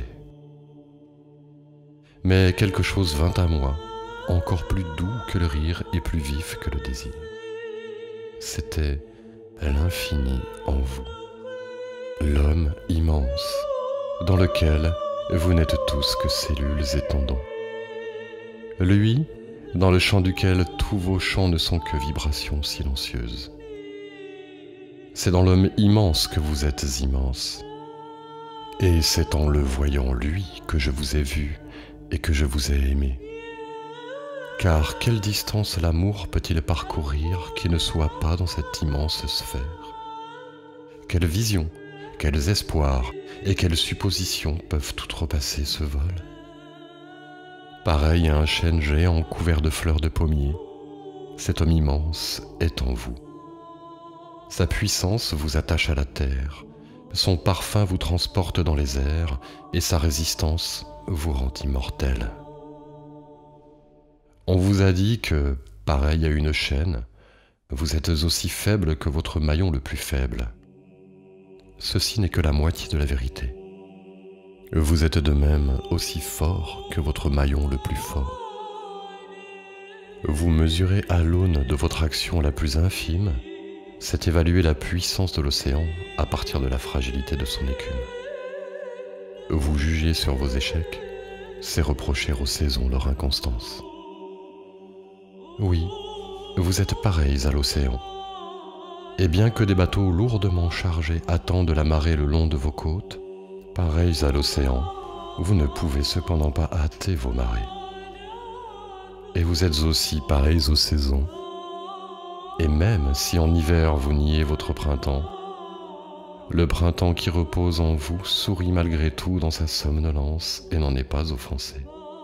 Mais quelque chose vint à moi, encore plus doux que le rire et plus vif que le désir. C'était l'infini en vous, l'homme immense, dans lequel vous n'êtes tous que cellules et tendons. Lui, dans le chant duquel tous vos chants ne sont que vibrations silencieuses. C'est dans l'homme immense que vous êtes immense. Et c'est en le voyant lui que je vous ai vu et que je vous ai aimé. Car quelle distance l'amour peut-il parcourir qui ne soit pas dans cette immense sphère? Quelles visions, quels espoirs et quelles suppositions peuvent outrepasser ce vol? Pareil à un chêne géant couvert de fleurs de pommier, cet homme immense est en vous. Sa puissance vous attache à la terre, son parfum vous transporte dans les airs, et sa résistance vous rend immortel. On vous a dit que, pareil à une chaîne, vous êtes aussi faible que votre maillon le plus faible. Ceci n'est que la moitié de la vérité. Vous êtes de même aussi fort que votre maillon le plus fort. Vous mesurez à l'aune de votre action la plus infime, c'est évaluer la puissance de l'océan à partir de la fragilité de son écume. Vous jugez sur vos échecs, c'est reprocher aux saisons leur inconstance. Oui, vous êtes pareils à l'océan. Et bien que des bateaux lourdement chargés attendent la marée le long de vos côtes, pareils à l'océan, vous ne pouvez cependant pas hâter vos marées. Et vous êtes aussi pareils aux saisons. Et même si en hiver vous niez votre printemps, le printemps qui repose en vous sourit malgré tout dans sa somnolence et n'en est pas offensé.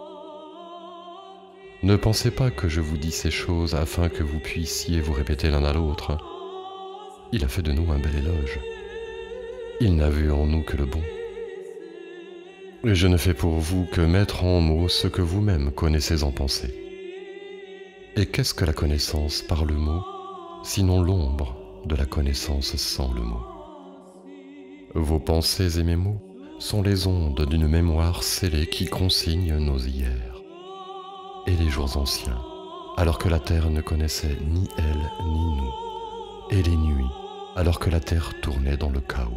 Ne pensez pas que je vous dis ces choses afin que vous puissiez vous répéter l'un à l'autre. Il a fait de nous un bel éloge. Il n'a vu en nous que le bon. Et je ne fais pour vous que mettre en mots ce que vous-même connaissez en pensée. Et qu'est-ce que la connaissance par le mot, sinon l'ombre de la connaissance sans le mot? Vos pensées et mes mots sont les ondes d'une mémoire scellée qui consigne nos hier et les jours anciens, alors que la terre ne connaissait ni elle ni nous, et les nuits, alors que la terre tournait dans le chaos.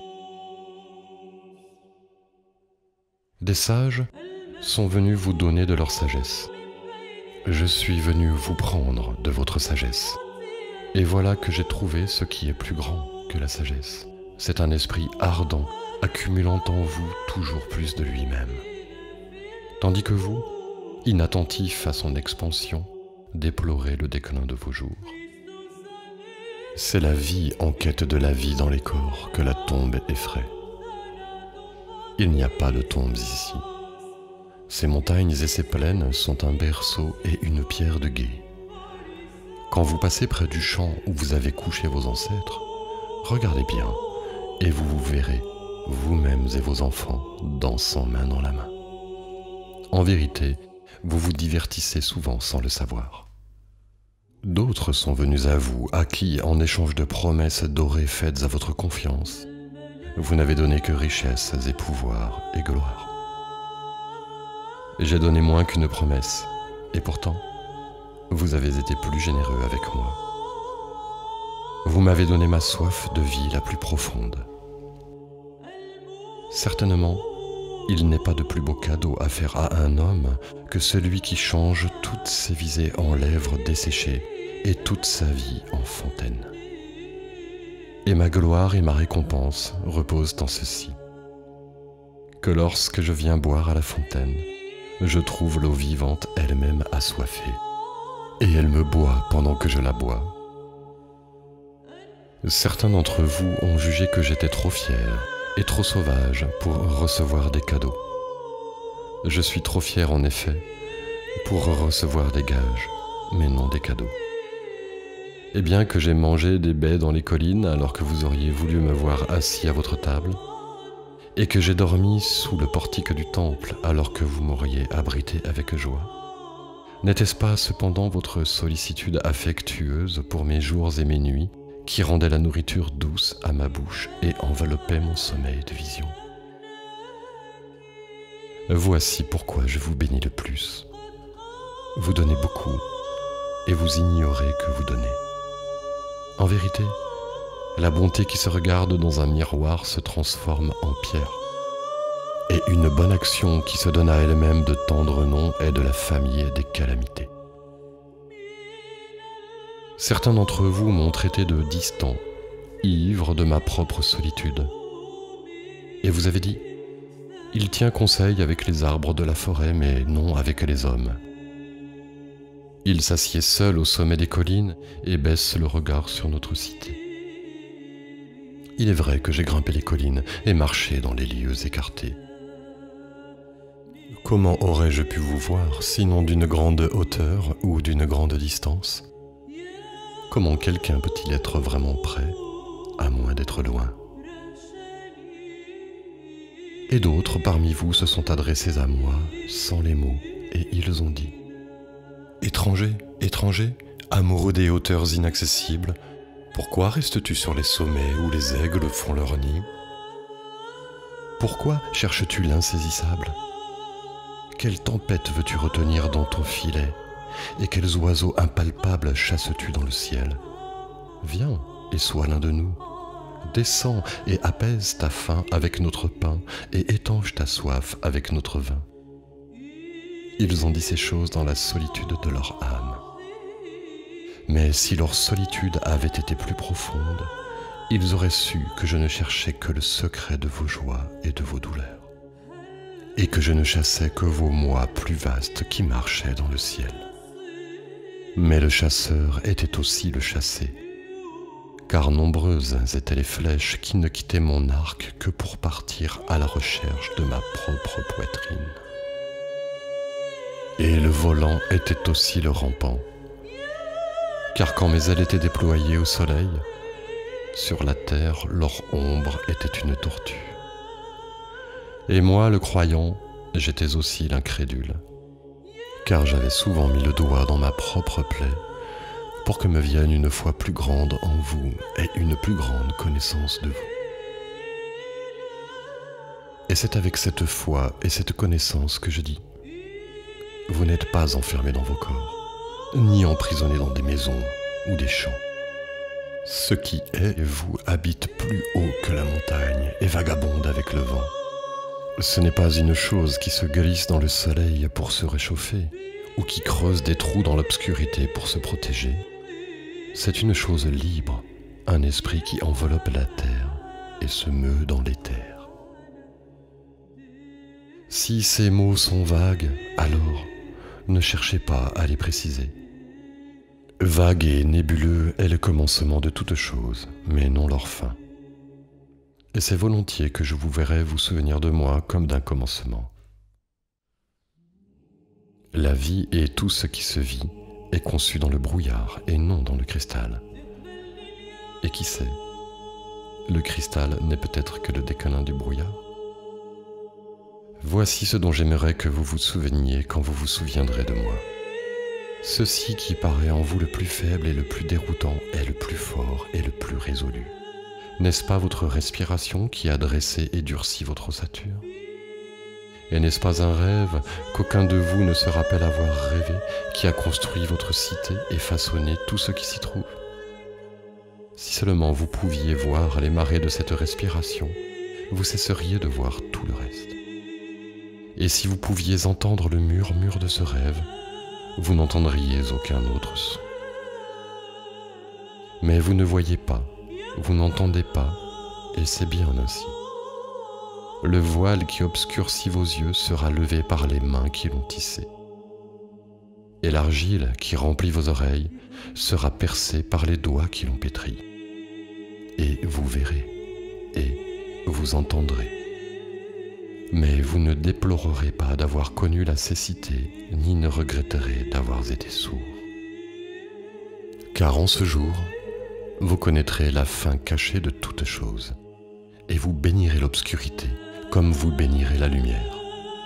Des sages sont venus vous donner de leur sagesse. Je suis venu vous prendre de votre sagesse. Et voilà que j'ai trouvé ce qui est plus grand que la sagesse. C'est un esprit ardent, accumulant en vous toujours plus de lui-même. Tandis que vous, inattentif à son expansion, déplorez le déclin de vos jours. C'est la vie en quête de la vie dans les corps que la tombe effraie. Il n'y a pas de tombes ici. Ces montagnes et ces plaines sont un berceau et une pierre de guet. Quand vous passez près du champ où vous avez couché vos ancêtres, regardez bien, et vous vous verrez, vous-mêmes et vos enfants, dansant main dans la main. En vérité, vous vous divertissez souvent sans le savoir. D'autres sont venus à vous, à qui, en échange de promesses dorées faites à votre confiance, vous n'avez donné que richesses et pouvoir et gloire. J'ai donné moins qu'une promesse, et pourtant, vous avez été plus généreux avec moi. Vous m'avez donné ma soif de vie la plus profonde. Certainement, il n'est pas de plus beau cadeau à faire à un homme que celui qui change toutes ses visées en lèvres desséchées et toute sa vie en fontaine. Et ma gloire et ma récompense reposent en ceci, que lorsque je viens boire à la fontaine, je trouve l'eau vivante elle-même assoiffée, et elle me boit pendant que je la bois. Certains d'entre vous ont jugé que j'étais trop fier et trop sauvage pour recevoir des cadeaux. Je suis trop fier en effet pour recevoir des gages, mais non des cadeaux. Et bien que j'ai mangé des baies dans les collines alors que vous auriez voulu me voir assis à votre table, et que j'ai dormi sous le portique du temple alors que vous m'auriez abrité avec joie, n'était-ce pas cependant votre sollicitude affectueuse pour mes jours et mes nuits qui rendait la nourriture douce à ma bouche et enveloppait mon sommeil de vision? Voici pourquoi je vous bénis le plus. Vous donnez beaucoup, et vous ignorez que vous donnez. En vérité, la bonté qui se regarde dans un miroir se transforme en pierre. Et une bonne action qui se donne à elle-même de tendres noms est de la famille des calamités. Certains d'entre vous m'ont traité de distant, ivre de ma propre solitude. Et vous avez dit, il tient conseil avec les arbres de la forêt, mais non avec les hommes. Il s'assied seul au sommet des collines et baisse le regard sur notre cité. Il est vrai que j'ai grimpé les collines et marché dans les lieux écartés. Comment aurais-je pu vous voir, sinon d'une grande hauteur ou d'une grande distance? Comment quelqu'un peut-il être vraiment près, à moins d'être loin? Et d'autres parmi vous se sont adressés à moi sans les mots, et ils ont dit: Étranger, étranger, amoureux des hauteurs inaccessibles, pourquoi restes-tu sur les sommets où les aigles font leur nid? Pourquoi cherches-tu l'insaisissable? Quelle tempête veux-tu retenir dans ton filet? Et quels oiseaux impalpables chasses-tu dans le ciel? Viens et sois l'un de nous. Descends et apaise ta faim avec notre pain et étanche ta soif avec notre vin. Ils ont dit ces choses dans la solitude de leur âme. Mais si leur solitude avait été plus profonde, ils auraient su que je ne cherchais que le secret de vos joies et de vos douleurs, et que je ne chassais que vos moi plus vastes qui marchaient dans le ciel. Mais le chasseur était aussi le chassé, car nombreuses étaient les flèches qui ne quittaient mon arc que pour partir à la recherche de ma propre poitrine. Et le volant était aussi le rampant, car quand mes ailes étaient déployées au soleil, sur la terre leur ombre était une tortue. Et moi, le croyant, j'étais aussi l'incrédule, car j'avais souvent mis le doigt dans ma propre plaie pour que me vienne une foi plus grande en vous et une plus grande connaissance de vous. Et c'est avec cette foi et cette connaissance que je dis, vous n'êtes pas enfermés dans vos corps, ni emprisonnés dans des maisons ou des champs. Ce qui est, vous, habite plus haut que la montagne et vagabonde avec le vent. Ce n'est pas une chose qui se glisse dans le soleil pour se réchauffer, ou qui creuse des trous dans l'obscurité pour se protéger. C'est une chose libre, un esprit qui enveloppe la terre et se meut dans l'éther. Si ces mots sont vagues, alors ne cherchez pas à les préciser. Vague et nébuleux est le commencement de toute chose, mais non leur fin. Et c'est volontiers que je vous verrai vous souvenir de moi comme d'un commencement. La vie et tout ce qui se vit est conçu dans le brouillard et non dans le cristal. Et qui sait, le cristal n'est peut-être que le déclin du brouillard. Voici ce dont j'aimerais que vous vous souveniez quand vous vous souviendrez de moi. Ceci qui paraît en vous le plus faible et le plus déroutant est le plus fort et le plus résolu. N'est-ce pas votre respiration qui a dressé et durci votre ossature? Et n'est-ce pas un rêve qu'aucun de vous ne se rappelle avoir rêvé, qui a construit votre cité et façonné tout ce qui s'y trouve? Si seulement vous pouviez voir les marées de cette respiration, vous cesseriez de voir tout le reste. Et si vous pouviez entendre le murmure de ce rêve, vous n'entendriez aucun autre son. Mais vous ne voyez pas, vous n'entendez pas, et c'est bien ainsi. Le voile qui obscurcit vos yeux sera levé par les mains qui l'ont tissé. Et l'argile qui remplit vos oreilles sera percée par les doigts qui l'ont pétrie. Et vous verrez, et vous entendrez. Mais vous ne déplorerez pas d'avoir connu la cécité, ni ne regretterez d'avoir été sourd. Car en ce jour, vous connaîtrez la fin cachée de toute chose, et vous bénirez l'obscurité comme vous bénirez la lumière.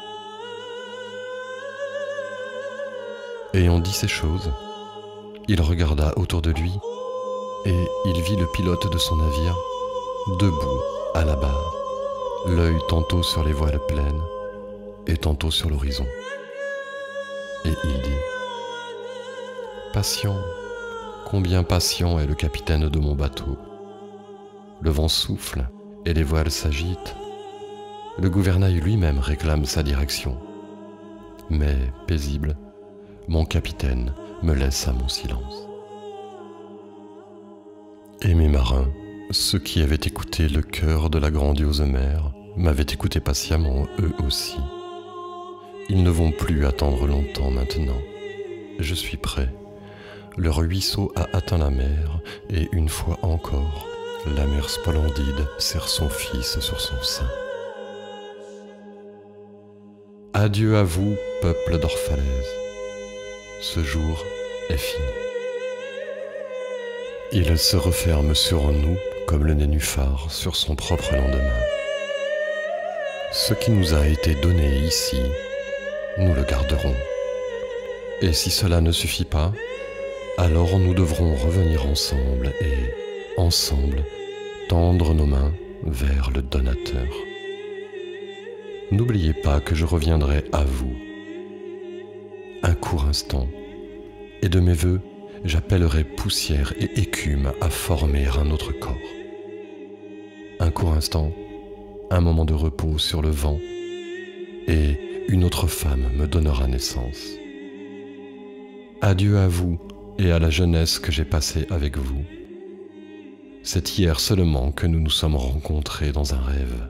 Ayant dit ces choses, il regarda autour de lui, et il vit le pilote de son navire, debout à la barre, l'œil tantôt sur les voiles pleines et tantôt sur l'horizon. Et il dit, « Patient, combien patient est le capitaine de mon bateau. Le vent souffle et les voiles s'agitent. Le gouvernail lui-même réclame sa direction. Mais, paisible, mon capitaine me laisse à mon silence. » Et mes marins, ceux qui avaient écouté le chœur de la grandiose mer, m'avaient écouté patiemment, eux aussi. Ils ne vont plus attendre longtemps maintenant. Je suis prêt. Le ruisseau a atteint la mer, et une fois encore, la mer splendide serre son fils sur son sein. Adieu à vous, peuple d'Orphalaise. Ce jour est fini. Il se referme sur nous comme le nénuphar sur son propre lendemain. Ce qui nous a été donné ici, nous le garderons. Et si cela ne suffit pas, alors nous devrons revenir ensemble et, ensemble, tendre nos mains vers le Donateur. N'oubliez pas que je reviendrai à vous. Un court instant, et de mes voeux, j'appellerai poussière et écume à former un autre corps. Un court instant, un moment de repos sur le vent, et une autre femme me donnera naissance. Adieu à vous et à la jeunesse que j'ai passée avec vous. C'est hier seulement que nous nous sommes rencontrés dans un rêve.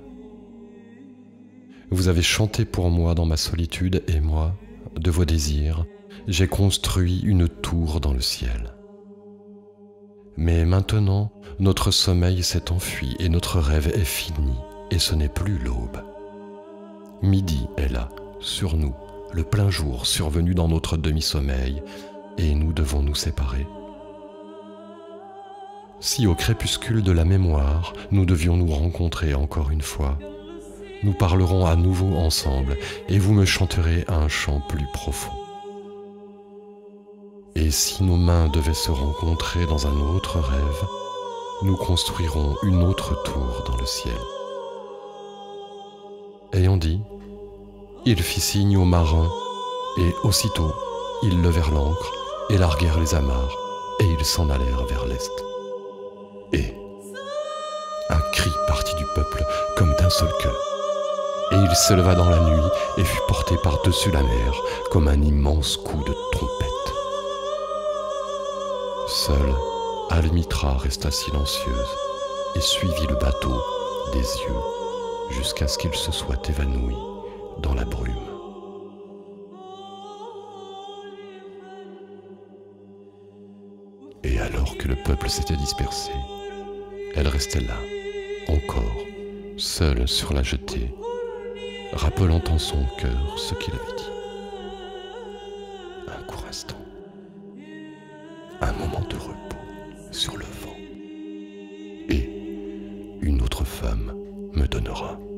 Vous avez chanté pour moi dans ma solitude et moi, de vos désirs, j'ai construit une tour dans le ciel. Mais maintenant, notre sommeil s'est enfui et notre rêve est fini et ce n'est plus l'aube. Midi est là, sur nous, le plein jour survenu dans notre demi-sommeil et nous devons nous séparer. Si au crépuscule de la mémoire, nous devions nous rencontrer encore une fois, nous parlerons à nouveau ensemble et vous me chanterez un chant plus profond. Et si nos mains devaient se rencontrer dans un autre rêve, nous construirons une autre tour dans le ciel. Ayant dit, il fit signe aux marins et aussitôt ils levèrent l'ancre et larguèrent les amarres et ils s'en allèrent vers l'est. Et un cri partit du peuple comme d'un seul cœur. Et il s'éleva dans la nuit et fut porté par-dessus la mer comme un immense coup de trompette. Seule, Almitra resta silencieuse et suivit le bateau des yeux jusqu'à ce qu'il se soit évanoui dans la brume. Et alors que le peuple s'était dispersé, elle restait là, encore, seule sur la jetée, rappelant en son cœur ce qu'il avait dit. Un court instant, un moment de repos sur le vent, et une autre femme me donnera